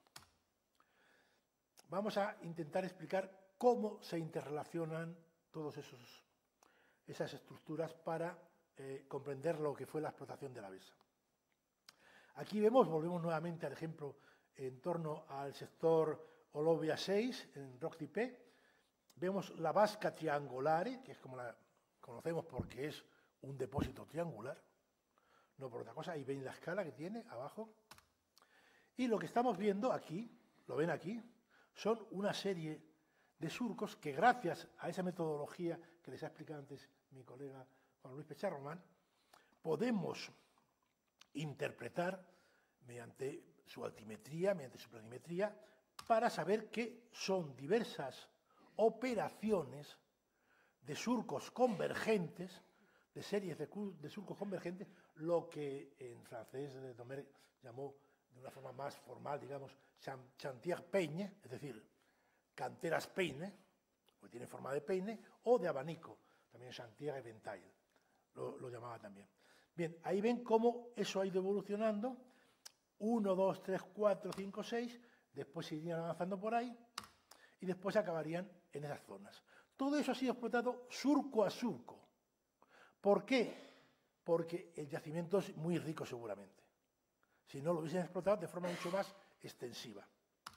Speaker 2: Vamos a intentar explicar cómo se interrelacionan todas esas estructuras para eh, comprender lo que fue la explotación de la Besa. Aquí vemos, volvemos nuevamente al ejemplo en torno al sector Olovia seis, en Roc-Tipé. Vemos la vasca triangolare, que es como la conocemos porque es un depósito triangular, no por otra cosa. Ahí ven la escala que tiene abajo. Y lo que estamos viendo aquí, lo ven aquí, son una serie de surcos que gracias a esa metodología que les ha explicado antes mi colega Juan Luis Pecharromán, podemos interpretar mediante su altimetría, mediante su planimetría, para saber que son diversas operaciones de surcos convergentes, de series de, de surcos convergentes, lo que en francés de Domer llamó de una forma más formal, digamos, chantier peine, es decir, canteras peine, porque tiene forma de peine, o de abanico, también chantier eventail, lo, lo llamaba también. Bien, ahí ven cómo eso ha ido evolucionando, uno, dos, tres, cuatro, cinco, seis, después se irían avanzando por ahí, y después acabarían en esas zonas. Todo eso ha sido explotado surco a surco. ¿Por qué? Porque el yacimiento es muy rico seguramente. Si no, lo hubiesen explotado de forma mucho más extensiva.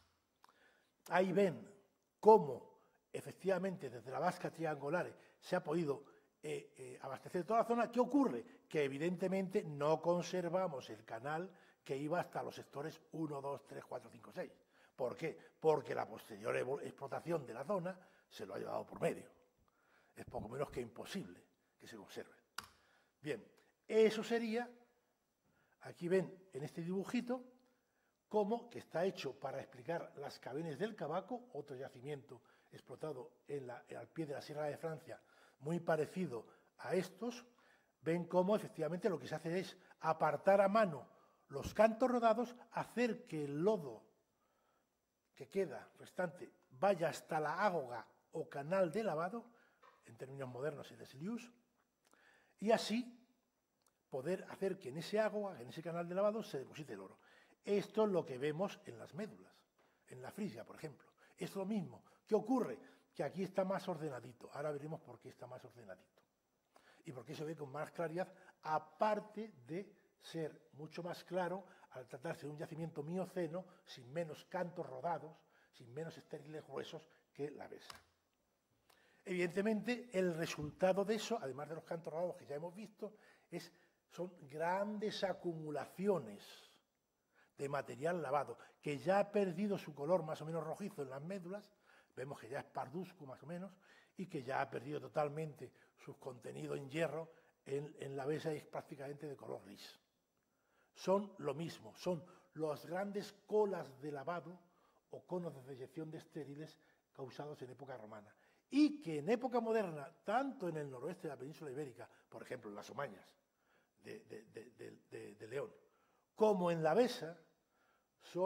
Speaker 2: Ahí ven cómo efectivamente desde la vasca triangular se ha podido eh, eh, abastecer toda la zona. ¿Qué ocurre? Que evidentemente no conservamos el canal que iba hasta los sectores uno, dos, tres, cuatro, cinco, seis. ¿Por qué? Porque la posterior explotación de la zona se lo ha llevado por medio. Es poco menos que imposible que se conserve. Bien, eso sería, aquí ven en este dibujito, cómo que está hecho para explicar las cavernas del Cabaco, otro yacimiento explotado en la, al pie de la Sierra de Francia, muy parecido a estos. Ven cómo efectivamente lo que se hace es apartar a mano los cantos rodados, hacer que el lodo que queda restante vaya hasta la ágoga o canal de lavado, en términos modernos el sluice, y así poder hacer que en ese ágoga, en ese canal de lavado, se deposite el oro. Esto es lo que vemos en las médulas, en la Frisia, por ejemplo. Es lo mismo. ¿Qué ocurre? Que aquí está más ordenadito. Ahora veremos por qué está más ordenadito. Y por qué se ve con más claridad, aparte de ser mucho más claro al tratarse de un yacimiento mioceno, sin menos cantos rodados, sin menos estériles gruesos que la Besa. Evidentemente, el resultado de eso, además de los cantos rodados que ya hemos visto, es, son grandes acumulaciones de material lavado, que ya ha perdido su color más o menos rojizo en las médulas, vemos que ya es parduzco más o menos, y que ya ha perdido totalmente su contenido en hierro en, en la Besa y es prácticamente de color gris. Son lo mismo, son las grandes colas de lavado o conos de deyección de estériles causados en época romana. Y que en época moderna, tanto en el noroeste de la península ibérica, por ejemplo, en las Omañas de, de, de, de, de, de León, como en la Besa, son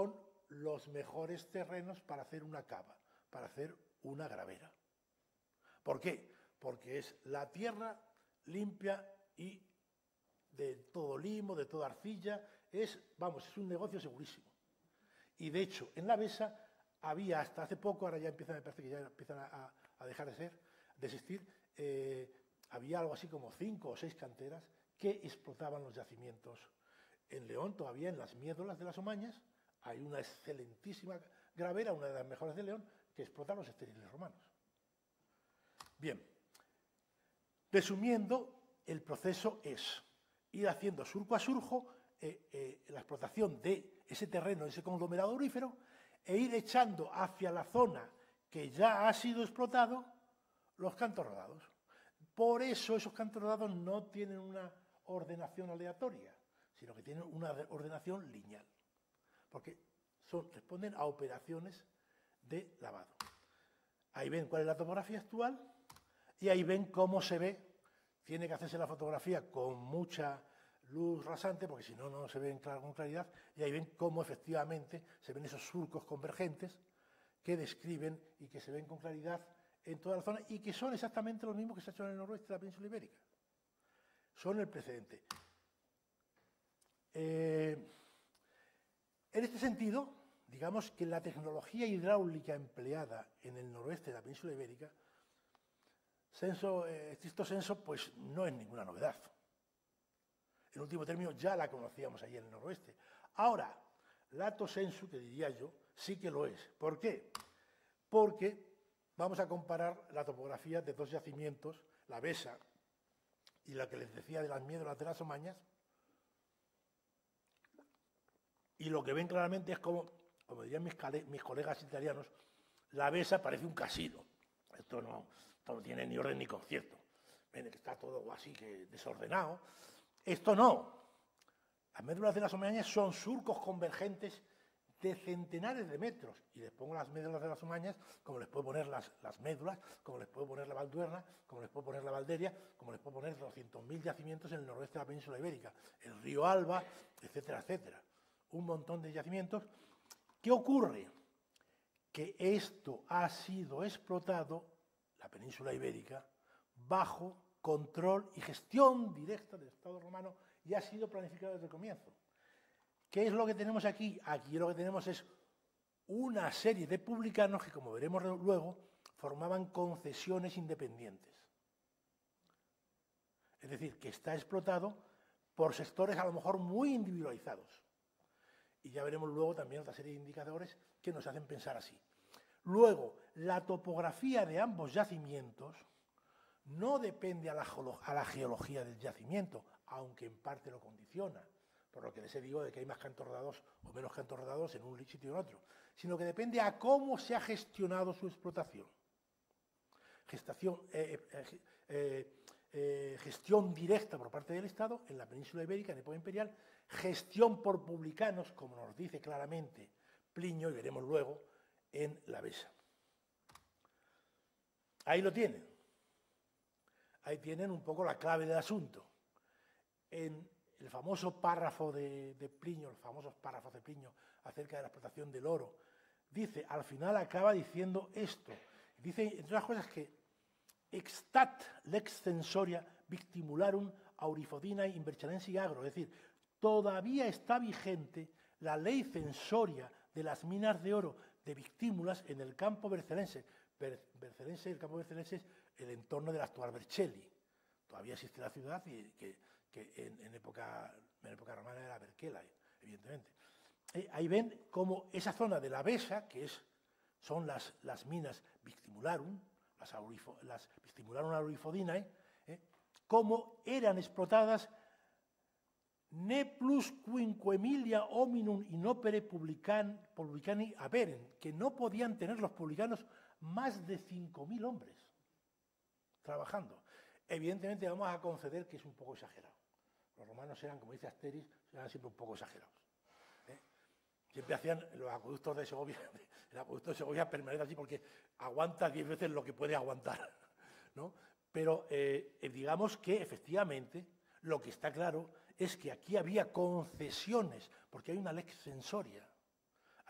Speaker 2: los mejores terrenos para hacer una cava, para hacer una gravera. ¿Por qué? Porque es la tierra limpia y de todo limo, de toda arcilla, es, vamos, es un negocio segurísimo. Y de hecho, en la Besa había hasta hace poco, ahora ya empiezan, me parece que ya empiezan a, a dejar de ser, de existir, eh, había algo así como cinco o seis canteras que explotaban los yacimientos. En León, todavía en las Miédolas de las Omañas, hay una excelentísima gravera, una de las mejores de León, que explota los estériles romanos. Bien, resumiendo, el proceso es ir haciendo surco a surco eh, eh, la explotación de ese terreno, ese conglomerado aurífero, e ir echando hacia la zona que ya ha sido explotado los cantos rodados. Por eso esos cantos rodados no tienen una ordenación aleatoria, sino que tienen una ordenación lineal, porque son, responden a operaciones de lavado. Ahí ven cuál es la topografía actual y ahí ven cómo se ve. Tiene que hacerse la fotografía con mucha luz rasante, porque si no, no se ve con claridad, y ahí ven cómo efectivamente se ven esos surcos convergentes que describen y que se ven con claridad en toda la zona y que son exactamente los mismos que se ha hecho en el noroeste de la península ibérica. Son el precedente. Eh, en este sentido, digamos que la tecnología hidráulica empleada en el noroeste de la península ibérica, senso, eh, estricto senso, pues no es ninguna novedad. En último término, ya la conocíamos allí en el noroeste. Ahora, lato sensu, que diría yo, sí que lo es. ¿Por qué? Porque vamos a comparar la topografía de dos yacimientos, la Besa y la que les decía de las Miédolas de las Omañas, y lo que ven claramente es como, como dirían mis, mis colegas italianos, la Besa parece un casino. Esto no, esto no tiene ni orden ni concierto. Ven que está todo así que desordenado. Esto no. Las Médulas de las Omañas son surcos convergentes de centenares de metros. Y les pongo las Médulas de las Omañas, como les puedo poner las, las médulas, como les puedo poner la Valduerna, como les puedo poner la Valderia, como les puedo poner doscientos mil yacimientos en el noroeste de la península ibérica, el río Alba, etcétera, etcétera. Un montón de yacimientos. ¿Qué ocurre? Que esto ha sido explotado, la península ibérica, bajo control y gestión directa del Estado romano y ha sido planificado desde el comienzo. ¿Qué es lo que tenemos aquí? Aquí lo que tenemos es una serie de publicanos que, como veremos luego, formaban concesiones independientes. Es decir, que está explotado por sectores a lo mejor muy individualizados. Y ya veremos luego también otra serie de indicadores que nos hacen pensar así. Luego, la topografía de ambos yacimientos no depende a la, a la geología del yacimiento, aunque en parte lo condiciona, por lo que les he dicho de que hay más cantos rodados o menos cantos rodados en un sitio y en otro, sino que depende a cómo se ha gestionado su explotación. Gestación, eh, eh, eh, eh, gestión directa por parte del Estado en la península ibérica, en época imperial, gestión por publicanos, como nos dice claramente Plinio, y veremos luego, en la Besa. Ahí lo tienen. Ahí tienen un poco la clave del asunto. En el famoso párrafo de, de Plinio, los famosos párrafos de Plinio acerca de la explotación del oro, dice, al final acaba diciendo esto. Dice, entre otras cosas, que extat lex censoria victimularum aurifodinae invercharensi agro, es decir, todavía está vigente la ley censoria de las minas de oro de Victímulas en el campo bercelense. Ber, bercelense, el campo bercelense es el entorno del actual Vercelli. Todavía existe la ciudad y que, que en, en, época, en época romana era Berquela, evidentemente. Eh, ahí ven cómo esa zona de la Besa, que es, son las, las minas Victimularum, las, aurifo, las Victimularum aurifodinae, eh, cómo eran explotadas ne plus quinquemilia hominum inopere publican, publicani averen, que no podían tener los publicanos más de cinco mil hombres trabajando. Evidentemente vamos a conceder que es un poco exagerado. Los romanos eran, como dice Asteris, eran siempre un poco exagerados. ¿eh? Siempre hacían los acueductos de Segovia, el acueducto de Segovia permanece así porque aguanta diez veces lo que puede aguantar, ¿no? Pero eh, digamos que efectivamente lo que está claro es que aquí había concesiones, porque hay una lex censoria.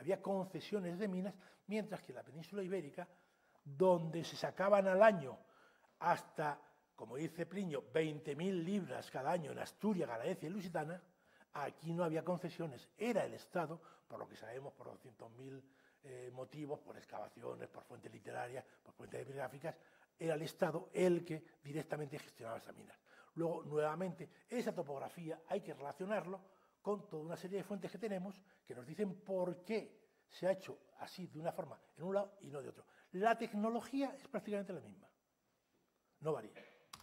Speaker 2: había concesiones de minas, mientras que en la península ibérica, donde se sacaban al año hasta, como dice Plinio, veinte mil libras cada año en Asturias, Galicia y Lusitania, aquí no había concesiones, era el Estado, por lo que sabemos, por doscientos mil eh, motivos, por excavaciones, por fuentes literarias, por fuentes epigráficas, era el Estado el que directamente gestionaba esas minas. Luego, nuevamente, esa topografía hay que relacionarlo con toda una serie de fuentes que tenemos que nos dicen por qué se ha hecho así, de una forma, en un lado y no de otro. La tecnología es prácticamente la misma, no varía.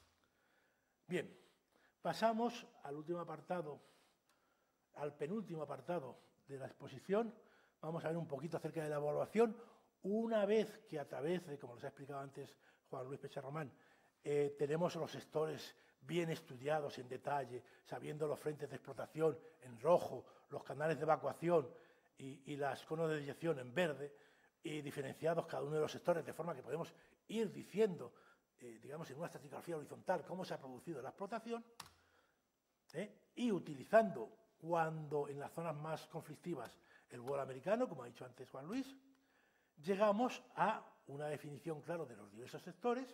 Speaker 2: Bien, pasamos al último apartado, al penúltimo apartado de la exposición. Vamos a ver un poquito acerca de la evaluación. Una vez que a través de, como les ha explicado antes Juan Luis Pecharromán, eh, tenemos los sectores bien estudiados en detalle, sabiendo los frentes de explotación en rojo, los canales de evacuación y, y las conos de deyección en verde, y diferenciados cada uno de los sectores, de forma que podemos ir diciendo, eh, digamos, en una estratigrafía horizontal cómo se ha producido la explotación, ¿eh? y utilizando, cuando en las zonas más conflictivas, el vuelo americano, como ha dicho antes Juan Luis, llegamos a una definición clara de los diversos sectores,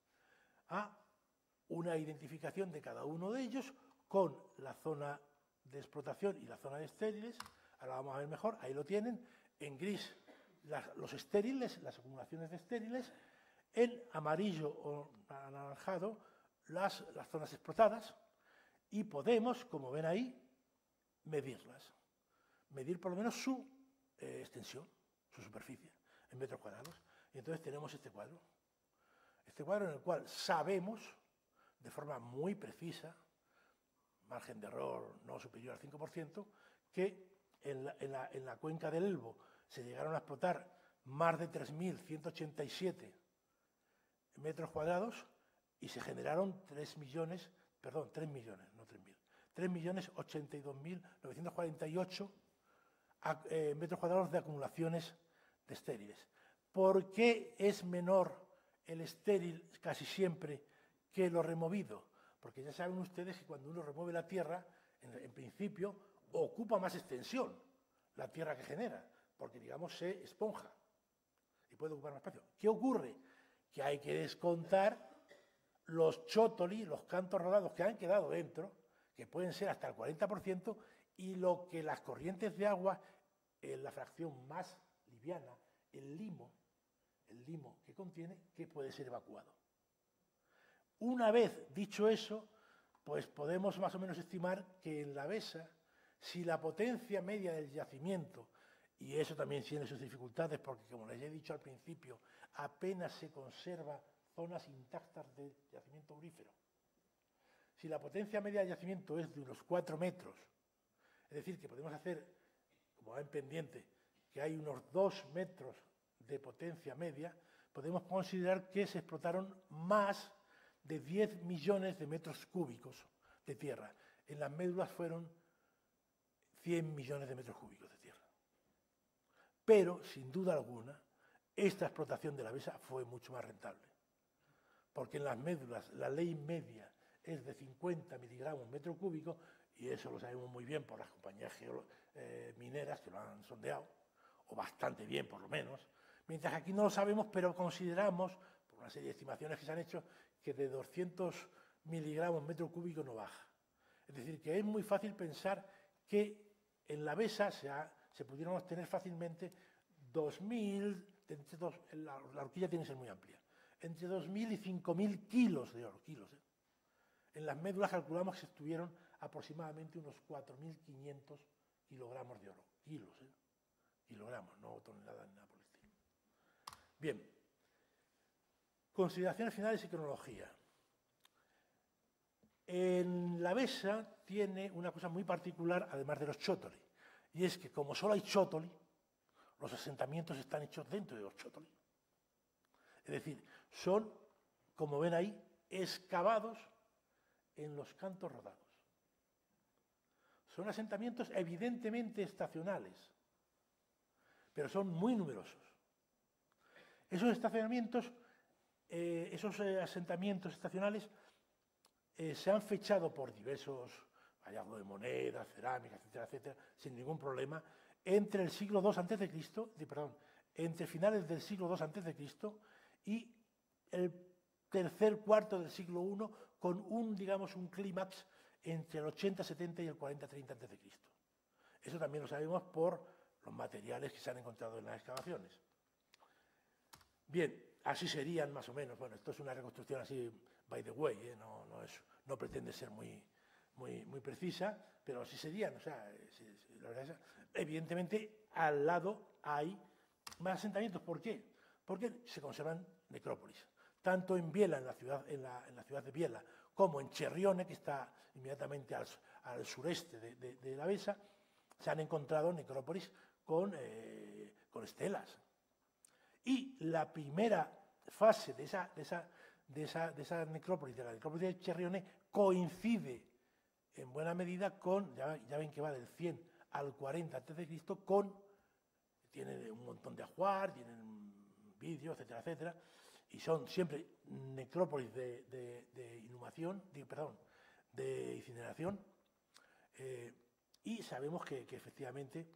Speaker 2: a una identificación de cada uno de ellos con la zona de explotación y la zona de estériles. Ahora vamos a ver mejor, ahí lo tienen, en gris las, los estériles, las acumulaciones de estériles, en amarillo o anaranjado las, las zonas explotadas, y podemos, como ven ahí, medirlas, medir por lo menos su eh, extensión, su superficie, en metros cuadrados. Y entonces tenemos este cuadro, este cuadro en el cual sabemos, de forma muy precisa, margen de error no superior al cinco por ciento, que en la, en la, en la cuenca del Elbo se llegaron a explotar más de tres mil ciento ochenta y siete metros cuadrados y se generaron tres millones, perdón, tres millones, no tres mil, tres millones ochenta y dos mil novecientos cuarenta y ocho eh, metros cuadrados de acumulaciones de estériles. ¿Por qué es menor el estéril casi siempre que lo removido? Porque ya saben ustedes que cuando uno remueve la tierra, en, en principio, ocupa más extensión la tierra que genera, porque, digamos, se esponja y puede ocupar más espacio. ¿Qué ocurre? Que hay que descontar los chótoli, los cantos rodados que han quedado dentro, que pueden ser hasta el cuarenta por ciento, y lo que las corrientes de agua, en la fracción más liviana, el limo, el limo que contiene, que puede ser evacuado. Una vez dicho eso, pues podemos más o menos estimar que en la Besa, si la potencia media del yacimiento, y eso también tiene sus dificultades, porque como les he dicho al principio, apenas se conserva zonas intactas del yacimiento aurífero. Si la potencia media del yacimiento es de unos cuatro metros, es decir, que podemos hacer, como va en pendiente, que hay unos dos metros de potencia media, podemos considerar que se explotaron más de diez millones de metros cúbicos de tierra. En las médulas fueron cien millones de metros cúbicos de tierra. Pero, sin duda alguna, esta explotación de la Besa fue mucho más rentable. Porque en las médulas la ley media es de cincuenta miligramos metro cúbico, y eso lo sabemos muy bien por las compañías eh, mineras que lo han sondeado, o bastante bien por lo menos, mientras que aquí no lo sabemos, pero consideramos, por una serie de estimaciones que se han hecho, que de doscientos miligramos metro cúbico no baja. Es decir, que es muy fácil pensar que en la Besa se, ha, se pudieron obtener fácilmente dos mil, entre dos, la, la horquilla tiene que ser muy amplia, entre dos mil y cinco mil kilos de oro, kilos. ¿eh? En las médulas calculamos que estuvieron aproximadamente unos cuatro mil quinientos kilogramos de oro, kilos, ¿eh? kilogramos, no toneladas ni nada por el estilo. Bien, consideraciones finales y cronología. En la Besa tiene una cosa muy particular, además de los chótoli, y es que como solo hay chótoli, los asentamientos están hechos dentro de los chótoli. Es decir, son, como ven ahí, excavados en los cantos rodados. Son asentamientos evidentemente estacionales, pero son muy numerosos. Esos estacionamientos, eh, esos eh, asentamientos estacionales eh, se han fechado por diversos hallazgos de monedas, cerámicas, etcétera, etcétera, sin ningún problema, entre el siglo dos antes de Cristo, perdón, entre finales del siglo dos antes de Cristo y el tercer cuarto del siglo uno, con un, digamos, un clímax entre el ochenta setenta y el cuarenta treinta antes de Cristo. Eso también lo sabemos por los materiales que se han encontrado en las excavaciones. Bien, así serían más o menos. Bueno, esto es una reconstrucción así, by the way, ¿eh? no, no, es, no pretende ser muy, muy, muy precisa, pero así serían. O sea, sí, sí, la verdad es, evidentemente, al lado hay más asentamientos. ¿Por qué? Porque se conservan necrópolis. Tanto en Biela, en la ciudad, en la, en la ciudad de Biela, como en Cherrione, que está inmediatamente al, al sureste de, de, de la Besa, se han encontrado necrópolis con, eh, con estelas. Y la primera fase de esa, de esa, de esa, de esa necrópolis, de la necrópolis de Cherrione, coincide en buena medida con, ya, ya ven que va del cien al cuarenta antes de Cristo, con, tienen un montón de ajuar, tienen vidrio, etcétera, etcétera, y son siempre necrópolis de, de, de inhumación, de, perdón, de incineración, eh, y sabemos que, que efectivamente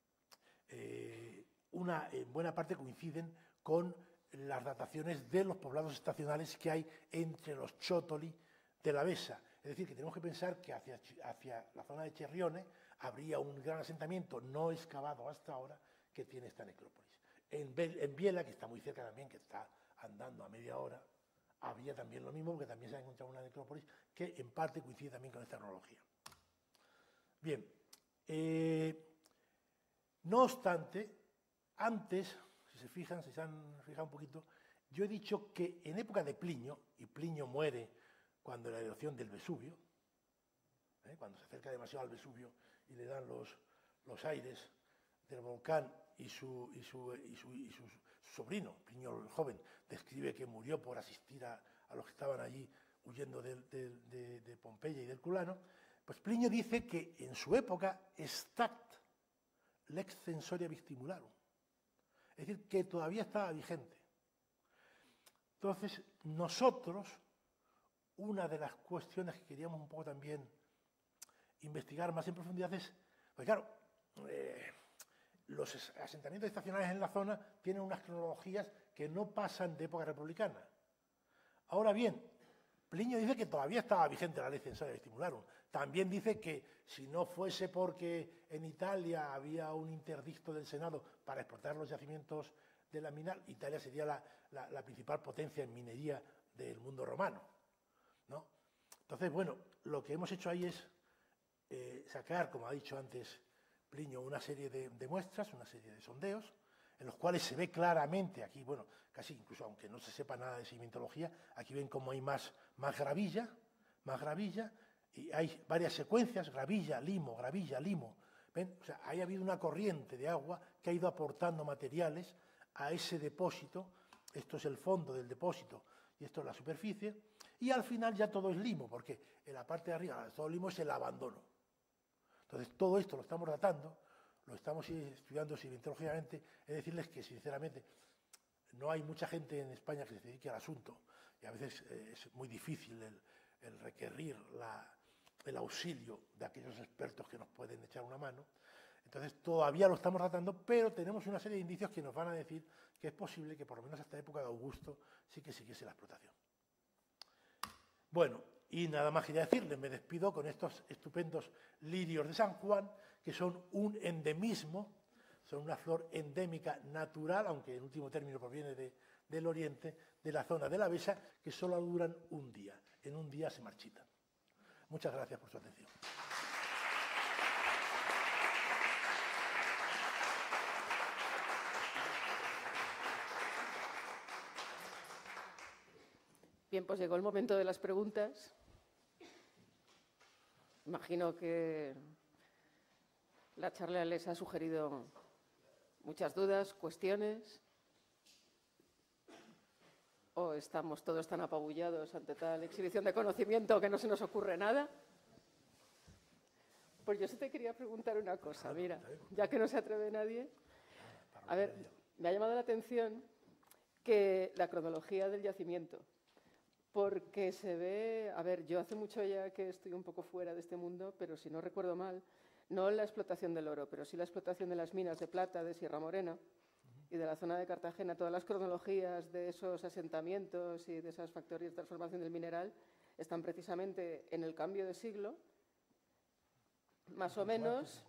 Speaker 2: eh, una, en buena parte coinciden con las dataciones de los poblados estacionales que hay entre los chótoli de la Besa. Es decir, que tenemos que pensar que hacia, hacia la zona de Cherrione habría un gran asentamiento no excavado hasta ahora que tiene esta necrópolis. En, en Biela, que está muy cerca también, que está andando a media hora, habría también lo mismo, porque también se ha encontrado una necrópolis que en parte coincide también con esta cronología. Bien, eh, no obstante, antes, si se fijan, si se han fijado un poquito, yo he dicho que en época de Plinio, y Plinio muere cuando la erupción del Vesubio, ¿eh? cuando se acerca demasiado al Vesubio y le dan los, los aires del volcán, y su, y su, y su, y su, su sobrino, Plinio el joven, describe que murió por asistir a, a los que estaban allí huyendo de, de, de, de Pompeya y del Culano, pues Plinio dice que en su época stact lex censoria victimularum, es decir, que todavía estaba vigente. Entonces, nosotros, una de las cuestiones que queríamos un poco también investigar más en profundidad es, pues claro, eh, los asentamientos estacionales en la zona tienen unas cronologías que no pasan de época republicana. Ahora bien, Plinio dice que todavía estaba vigente la ley censoria victimularum. También dice que si no fuese porque en Italia había un interdicto del Senado para explotar los yacimientos de la mina, Italia sería la, la, la principal potencia en minería del mundo romano, ¿no? Entonces, bueno, lo que hemos hecho ahí es eh, sacar, como ha dicho antes Plinio, una serie de, de muestras, una serie de sondeos, en los cuales se ve claramente, aquí, bueno, casi incluso aunque no se sepa nada de sedimentología, aquí ven cómo hay más, más gravilla, más gravilla, y hay varias secuencias, gravilla, limo, gravilla, limo. ¿Ven? O sea, ahí ha habido una corriente de agua que ha ido aportando materiales a ese depósito. Esto es el fondo del depósito y esto es la superficie. Y al final ya todo es limo, porque en la parte de arriba todo limo es el abandono. Entonces, todo esto lo estamos datando, lo estamos estudiando sedimentológicamente. Es decirles que, sinceramente, no hay mucha gente en España que se dedique al asunto y a veces eh, es muy difícil el, el requerir la, el auxilio de aquellos expertos que nos pueden echar una mano. Entonces, todavía lo estamos tratando, pero tenemos una serie de indicios que nos van a decir que es posible que por lo menos hasta la época de Augusto sí que siguiese la explotación. Bueno, y nada más quería decirles, me despido con estos estupendos lirios de San Juan, que son un endemismo, son una flor endémica natural, aunque en último término proviene de, del oriente, de la zona de la Besa, que solo duran un día. En un día se marchitan. Muchas gracias por su atención.
Speaker 1: Bien, pues llegó el momento de las preguntas. Imagino que la charla les ha sugerido muchas dudas, cuestiones. ¿O estamos todos tan apabullados ante tal exhibición de conocimiento que no se nos ocurre nada? Pues yo sí te quería preguntar una cosa, mira, ya que no se atreve nadie. A ver, me ha llamado la atención que la cronología del yacimiento, porque se ve, a ver, yo hace mucho ya que estoy un poco fuera de este mundo, pero si no recuerdo mal, no la explotación del oro, pero sí la explotación de las minas de plata de Sierra Morena y de la zona de Cartagena, todas las cronologías de esos asentamientos y de esas factorías de transformación del mineral están precisamente en el cambio de siglo, más o menos,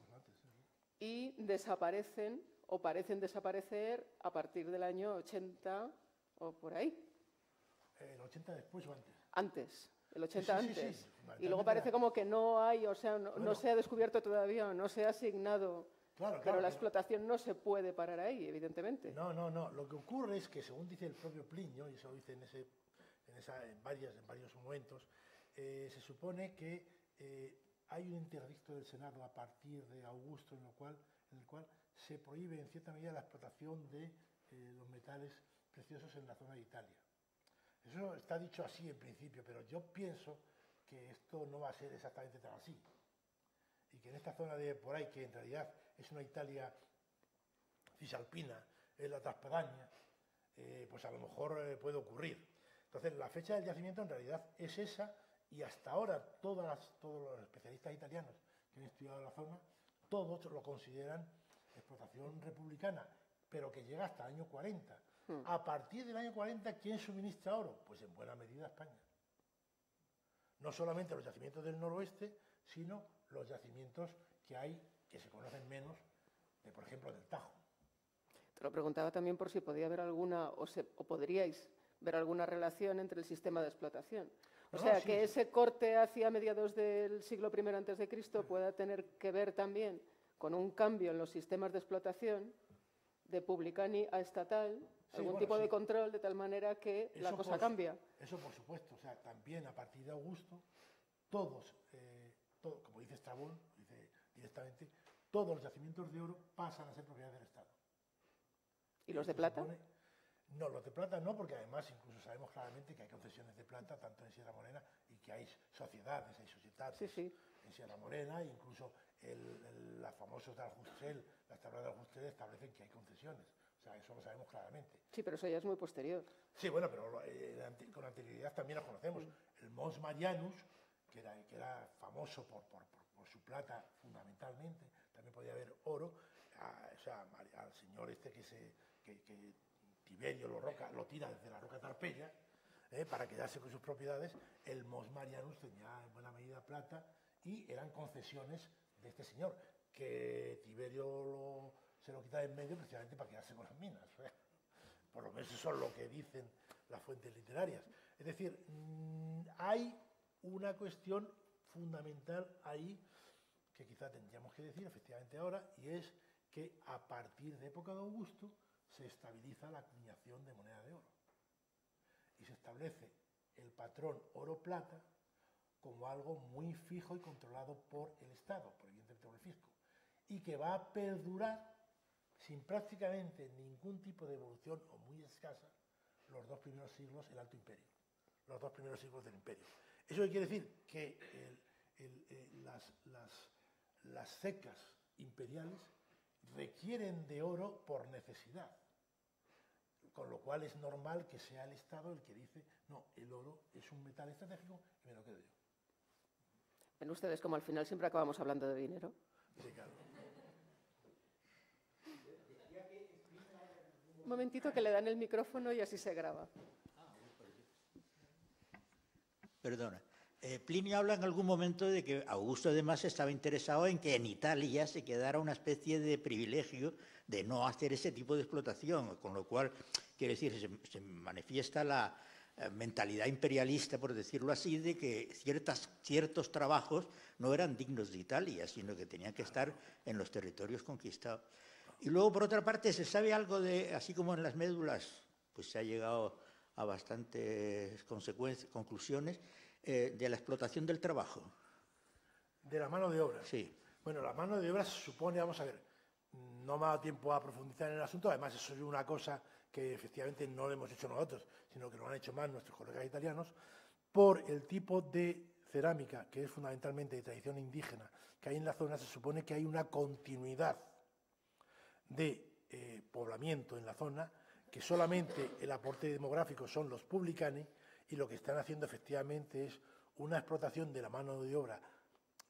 Speaker 1: y desaparecen o parecen desaparecer a partir del año ochenta o por ahí.
Speaker 2: ¿El ochenta después o antes?
Speaker 1: Antes, el ochenta
Speaker 2: Sí, sí, sí,
Speaker 1: antes.
Speaker 2: sí.
Speaker 1: Y luego parece como que no hay, o sea, no, bueno, no se ha descubierto todavía, no se ha asignado.
Speaker 2: Claro, claro,
Speaker 1: pero la
Speaker 2: pero
Speaker 1: explotación no se puede parar ahí, evidentemente.
Speaker 2: No, no, no. Lo que ocurre es que, según dice el propio Plinio, y eso lo dice en, ese, en, esa, en, varias, en varios momentos, eh, se supone que eh, hay un interdicto del Senado a partir de Augusto en, lo cual, en el cual se prohíbe en cierta medida la explotación de eh, los metales preciosos en la zona de Italia. Eso está dicho así en principio, pero yo pienso que esto no va a ser exactamente tan así. Y que en esta zona de por ahí, que en realidad es una Italia cisalpina, es la Traspadaña, eh, pues a lo mejor eh, puede ocurrir. Entonces, la fecha del yacimiento en realidad es esa, y hasta ahora todas las, todos los especialistas italianos que han estudiado la zona, todos lo consideran explotación republicana, pero que llega hasta el año cuarenta. Hmm. A partir del año cuarenta, ¿quién suministra oro? Pues en buena medida España. No solamente los yacimientos del noroeste, sino los yacimientos que hay, que se conocen menos, de, por ejemplo, del Tajo.
Speaker 1: Te lo preguntaba también por si podía haber alguna, o, se, o podríais ver alguna relación entre el sistema de explotación. O
Speaker 2: no,
Speaker 1: sea,
Speaker 2: no, sí,
Speaker 1: que
Speaker 2: sí.
Speaker 1: ese corte hacia mediados del siglo primero antes de Cristo pueda tener que ver también con un cambio en los sistemas de explotación, de publicani a estatal,
Speaker 2: sí,
Speaker 1: algún
Speaker 2: bueno,
Speaker 1: tipo
Speaker 2: sí.
Speaker 1: de control, de tal manera que
Speaker 2: eso
Speaker 1: la cosa
Speaker 2: por,
Speaker 1: cambia.
Speaker 2: Eso por supuesto. O sea, también a partir de Augusto, todos, eh, todo, como dice Estrabón, dice directamente, todos los yacimientos de oro pasan a ser propiedad del Estado.
Speaker 1: ¿Y los de
Speaker 2: Esto
Speaker 1: plata?
Speaker 2: supone, no, los de plata no, porque además incluso sabemos claramente que hay concesiones de plata, tanto en Sierra Morena, y que hay sociedades, hay sociedades
Speaker 1: sí, sí.
Speaker 2: en Sierra Morena, incluso el, el, las famosas de Aljustel, las tablas de Aljustel establecen que hay concesiones. O sea, eso lo sabemos claramente.
Speaker 1: Sí, pero eso ya es muy posterior.
Speaker 2: Sí, bueno, pero eh, con anterioridad también lo conocemos. Mm. El Mons Marianus, que era, que era famoso por, por, por, por su plata fundamentalmente, también podía haber oro, a, o sea, al señor este que, se, que, que Tiberio lo, roca, lo tira desde la roca Tarpeya, eh, para quedarse con sus propiedades. El Mons Marianus tenía en buena medida plata y eran concesiones de este señor, que Tiberio lo, se lo quita de en medio precisamente para quedarse con las minas. ¿eh? Por lo menos eso es lo que dicen las fuentes literarias. Es decir, mmm, hay una cuestión fundamental ahí que quizá tendríamos que decir efectivamente ahora, y es que a partir de época de Augusto se estabiliza la acuñación de moneda de oro y se establece el patrón oro-plata como algo muy fijo y controlado por el Estado, por evidentemente por el fisco, y que va a perdurar sin prácticamente ningún tipo de evolución o muy escasa los dos primeros siglos del Alto Imperio, los dos primeros siglos del Imperio. ¿Eso qué quiere decir? Que el, el, el, las, las, las cecas imperiales requieren de oro por necesidad, con lo cual es normal que sea el Estado el que dice, no, el oro es un metal estratégico y me lo quedo yo.
Speaker 1: Ven ustedes como al final siempre acabamos hablando de dinero.
Speaker 2: Sí, claro.
Speaker 1: Un momentito que le dan el micrófono y así se graba.
Speaker 4: Perdona. Eh, Plinio habla en algún momento de que Augusto además estaba interesado en que en Italia se quedara una especie de privilegio de no hacer ese tipo de explotación, con lo cual, quiere decir, se, se manifiesta la eh, mentalidad imperialista, por decirlo así, de que ciertas, ciertos trabajos no eran dignos de Italia, sino que tenían que estar en los territorios conquistados. Y luego, por otra parte, se sabe algo de, así como en las médulas, pues se ha llegado a bastantes conclusiones, eh, de la explotación del trabajo.
Speaker 2: De la mano de obra.
Speaker 4: Sí.
Speaker 2: Bueno, la mano de obra se supone, vamos a ver, no me ha dado tiempo a profundizar en el asunto, además eso es una cosa que efectivamente no lo hemos hecho nosotros, sino que lo han hecho más nuestros colegas italianos, por el tipo de cerámica, que es fundamentalmente de tradición indígena, que hay en la zona. Se supone que hay una continuidad de eh, poblamiento en la zona, que solamente el aporte demográfico son los publicani, y lo que están haciendo efectivamente es una explotación de la mano de obra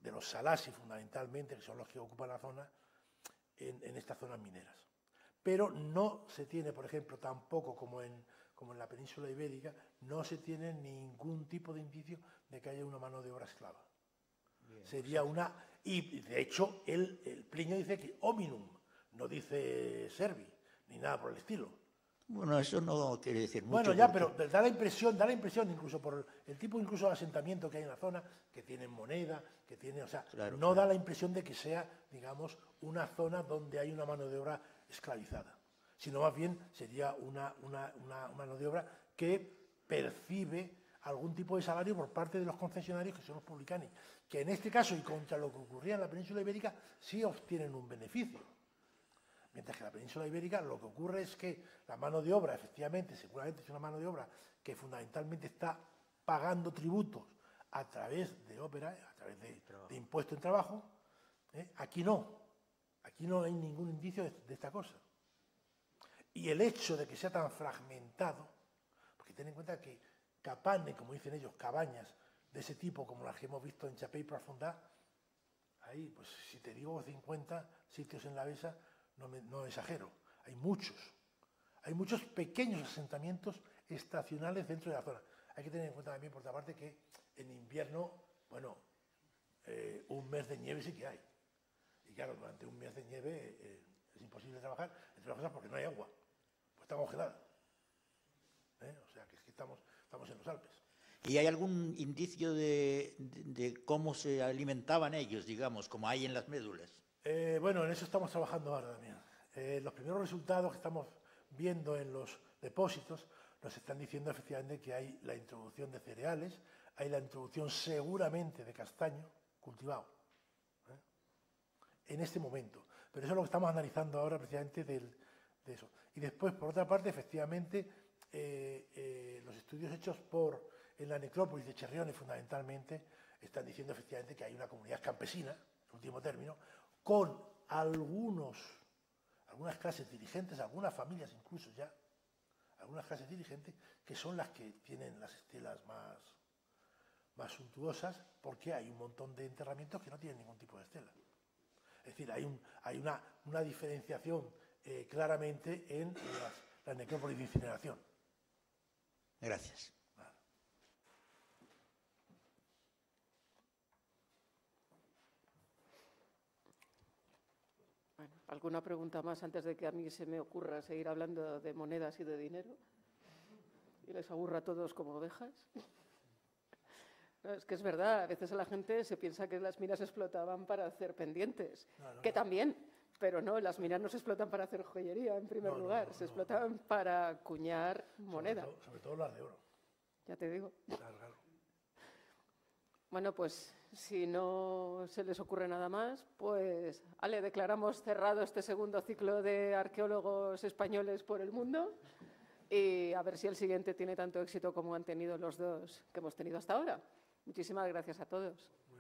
Speaker 2: de los salasi fundamentalmente, que son los que ocupan la zona, en, en estas zonas mineras. Pero no se tiene, por ejemplo, tampoco como en, como en la península ibérica, no se tiene ningún tipo de indicio de que haya una mano de obra esclava. Bien, sería una... Y, de hecho, el, el Plinio dice que hominum, no dice servi, ni nada por el estilo.
Speaker 4: Bueno, eso no quiere decir mucho.
Speaker 2: Bueno, ya,
Speaker 4: porque...
Speaker 2: pero da la impresión, da la impresión, incluso por el tipo incluso de asentamiento que hay en la zona, que tienen moneda, que tiene, o sea,
Speaker 4: claro,
Speaker 2: no
Speaker 4: claro.
Speaker 2: da la impresión de que sea, digamos, una zona donde hay una mano de obra esclavizada, sino más bien sería una, una, una mano de obra que percibe algún tipo de salario por parte de los concesionarios, que son los publicani, que en este caso, y contra lo que ocurría en la península ibérica, sí obtienen un beneficio. Mientras que en la península ibérica lo que ocurre es que la mano de obra, efectivamente, seguramente es una mano de obra que fundamentalmente está pagando tributos a través de ópera, a través de, de impuesto en trabajo. ¿eh? Aquí no, aquí no hay ningún indicio de, de esta cosa. Y el hecho de que sea tan fragmentado, porque ten en cuenta que capane, como dicen ellos, cabañas de ese tipo, como las que hemos visto en Chapey Profundá, ahí, pues si te digo cincuenta sitios en la Besa, no, me, no exagero, hay muchos. Hay muchos pequeños asentamientos estacionales dentro de la zona. Hay que tener en cuenta también, por otra parte, que en invierno, bueno, eh, un mes de nieve sí que hay. Y claro, durante un mes de nieve eh, es imposible trabajar, entre otras cosas porque no hay agua, pues está congelada. ¿Eh? O sea, que es que estamos, estamos en los Alpes.
Speaker 4: ¿Y hay algún indicio de, de, de cómo se alimentaban ellos, digamos, como hay en las médulas?
Speaker 2: Eh, bueno, en eso estamos trabajando ahora también. Eh, los primeros resultados que estamos viendo en los depósitos nos están diciendo efectivamente que hay la introducción de cereales, hay la introducción seguramente de castaño cultivado, ¿eh? en este momento. Pero eso es lo que estamos analizando ahora precisamente del, de eso. Y después, por otra parte, efectivamente, eh, eh, los estudios hechos por en la necrópolis de Cherrione, fundamentalmente, están diciendo efectivamente que hay una comunidad campesina, en último término, con algunos, algunas clases dirigentes, algunas familias incluso ya, algunas clases dirigentes, que son las que tienen las estelas más, más suntuosas, porque hay un montón de enterramientos que no tienen ningún tipo de estela. Es decir, hay, un, hay una, una diferenciación eh, claramente en las, las necrópolis de incineración.
Speaker 4: Gracias.
Speaker 1: Bueno, ¿alguna pregunta más antes de que a mí se me ocurra seguir hablando de monedas y de dinero? ¿Y les aburra a todos como ovejas? No, es que es verdad, a veces la gente se piensa que las minas explotaban para hacer pendientes, no, no, que no. también, pero no, las minas no se explotan para hacer joyería en primer no, lugar, no, no, se explotaban no. para acuñar moneda.
Speaker 2: Sobre todo, sobre todo las de oro.
Speaker 1: Ya te digo.
Speaker 2: Claro, claro.
Speaker 1: Bueno, pues si no se les ocurre nada más, pues, Ale, declaramos cerrado este segundo ciclo de arqueólogos españoles por el mundo y a ver si el siguiente tiene tanto éxito como han tenido los dos que hemos tenido hasta ahora. Muchísimas gracias a todos.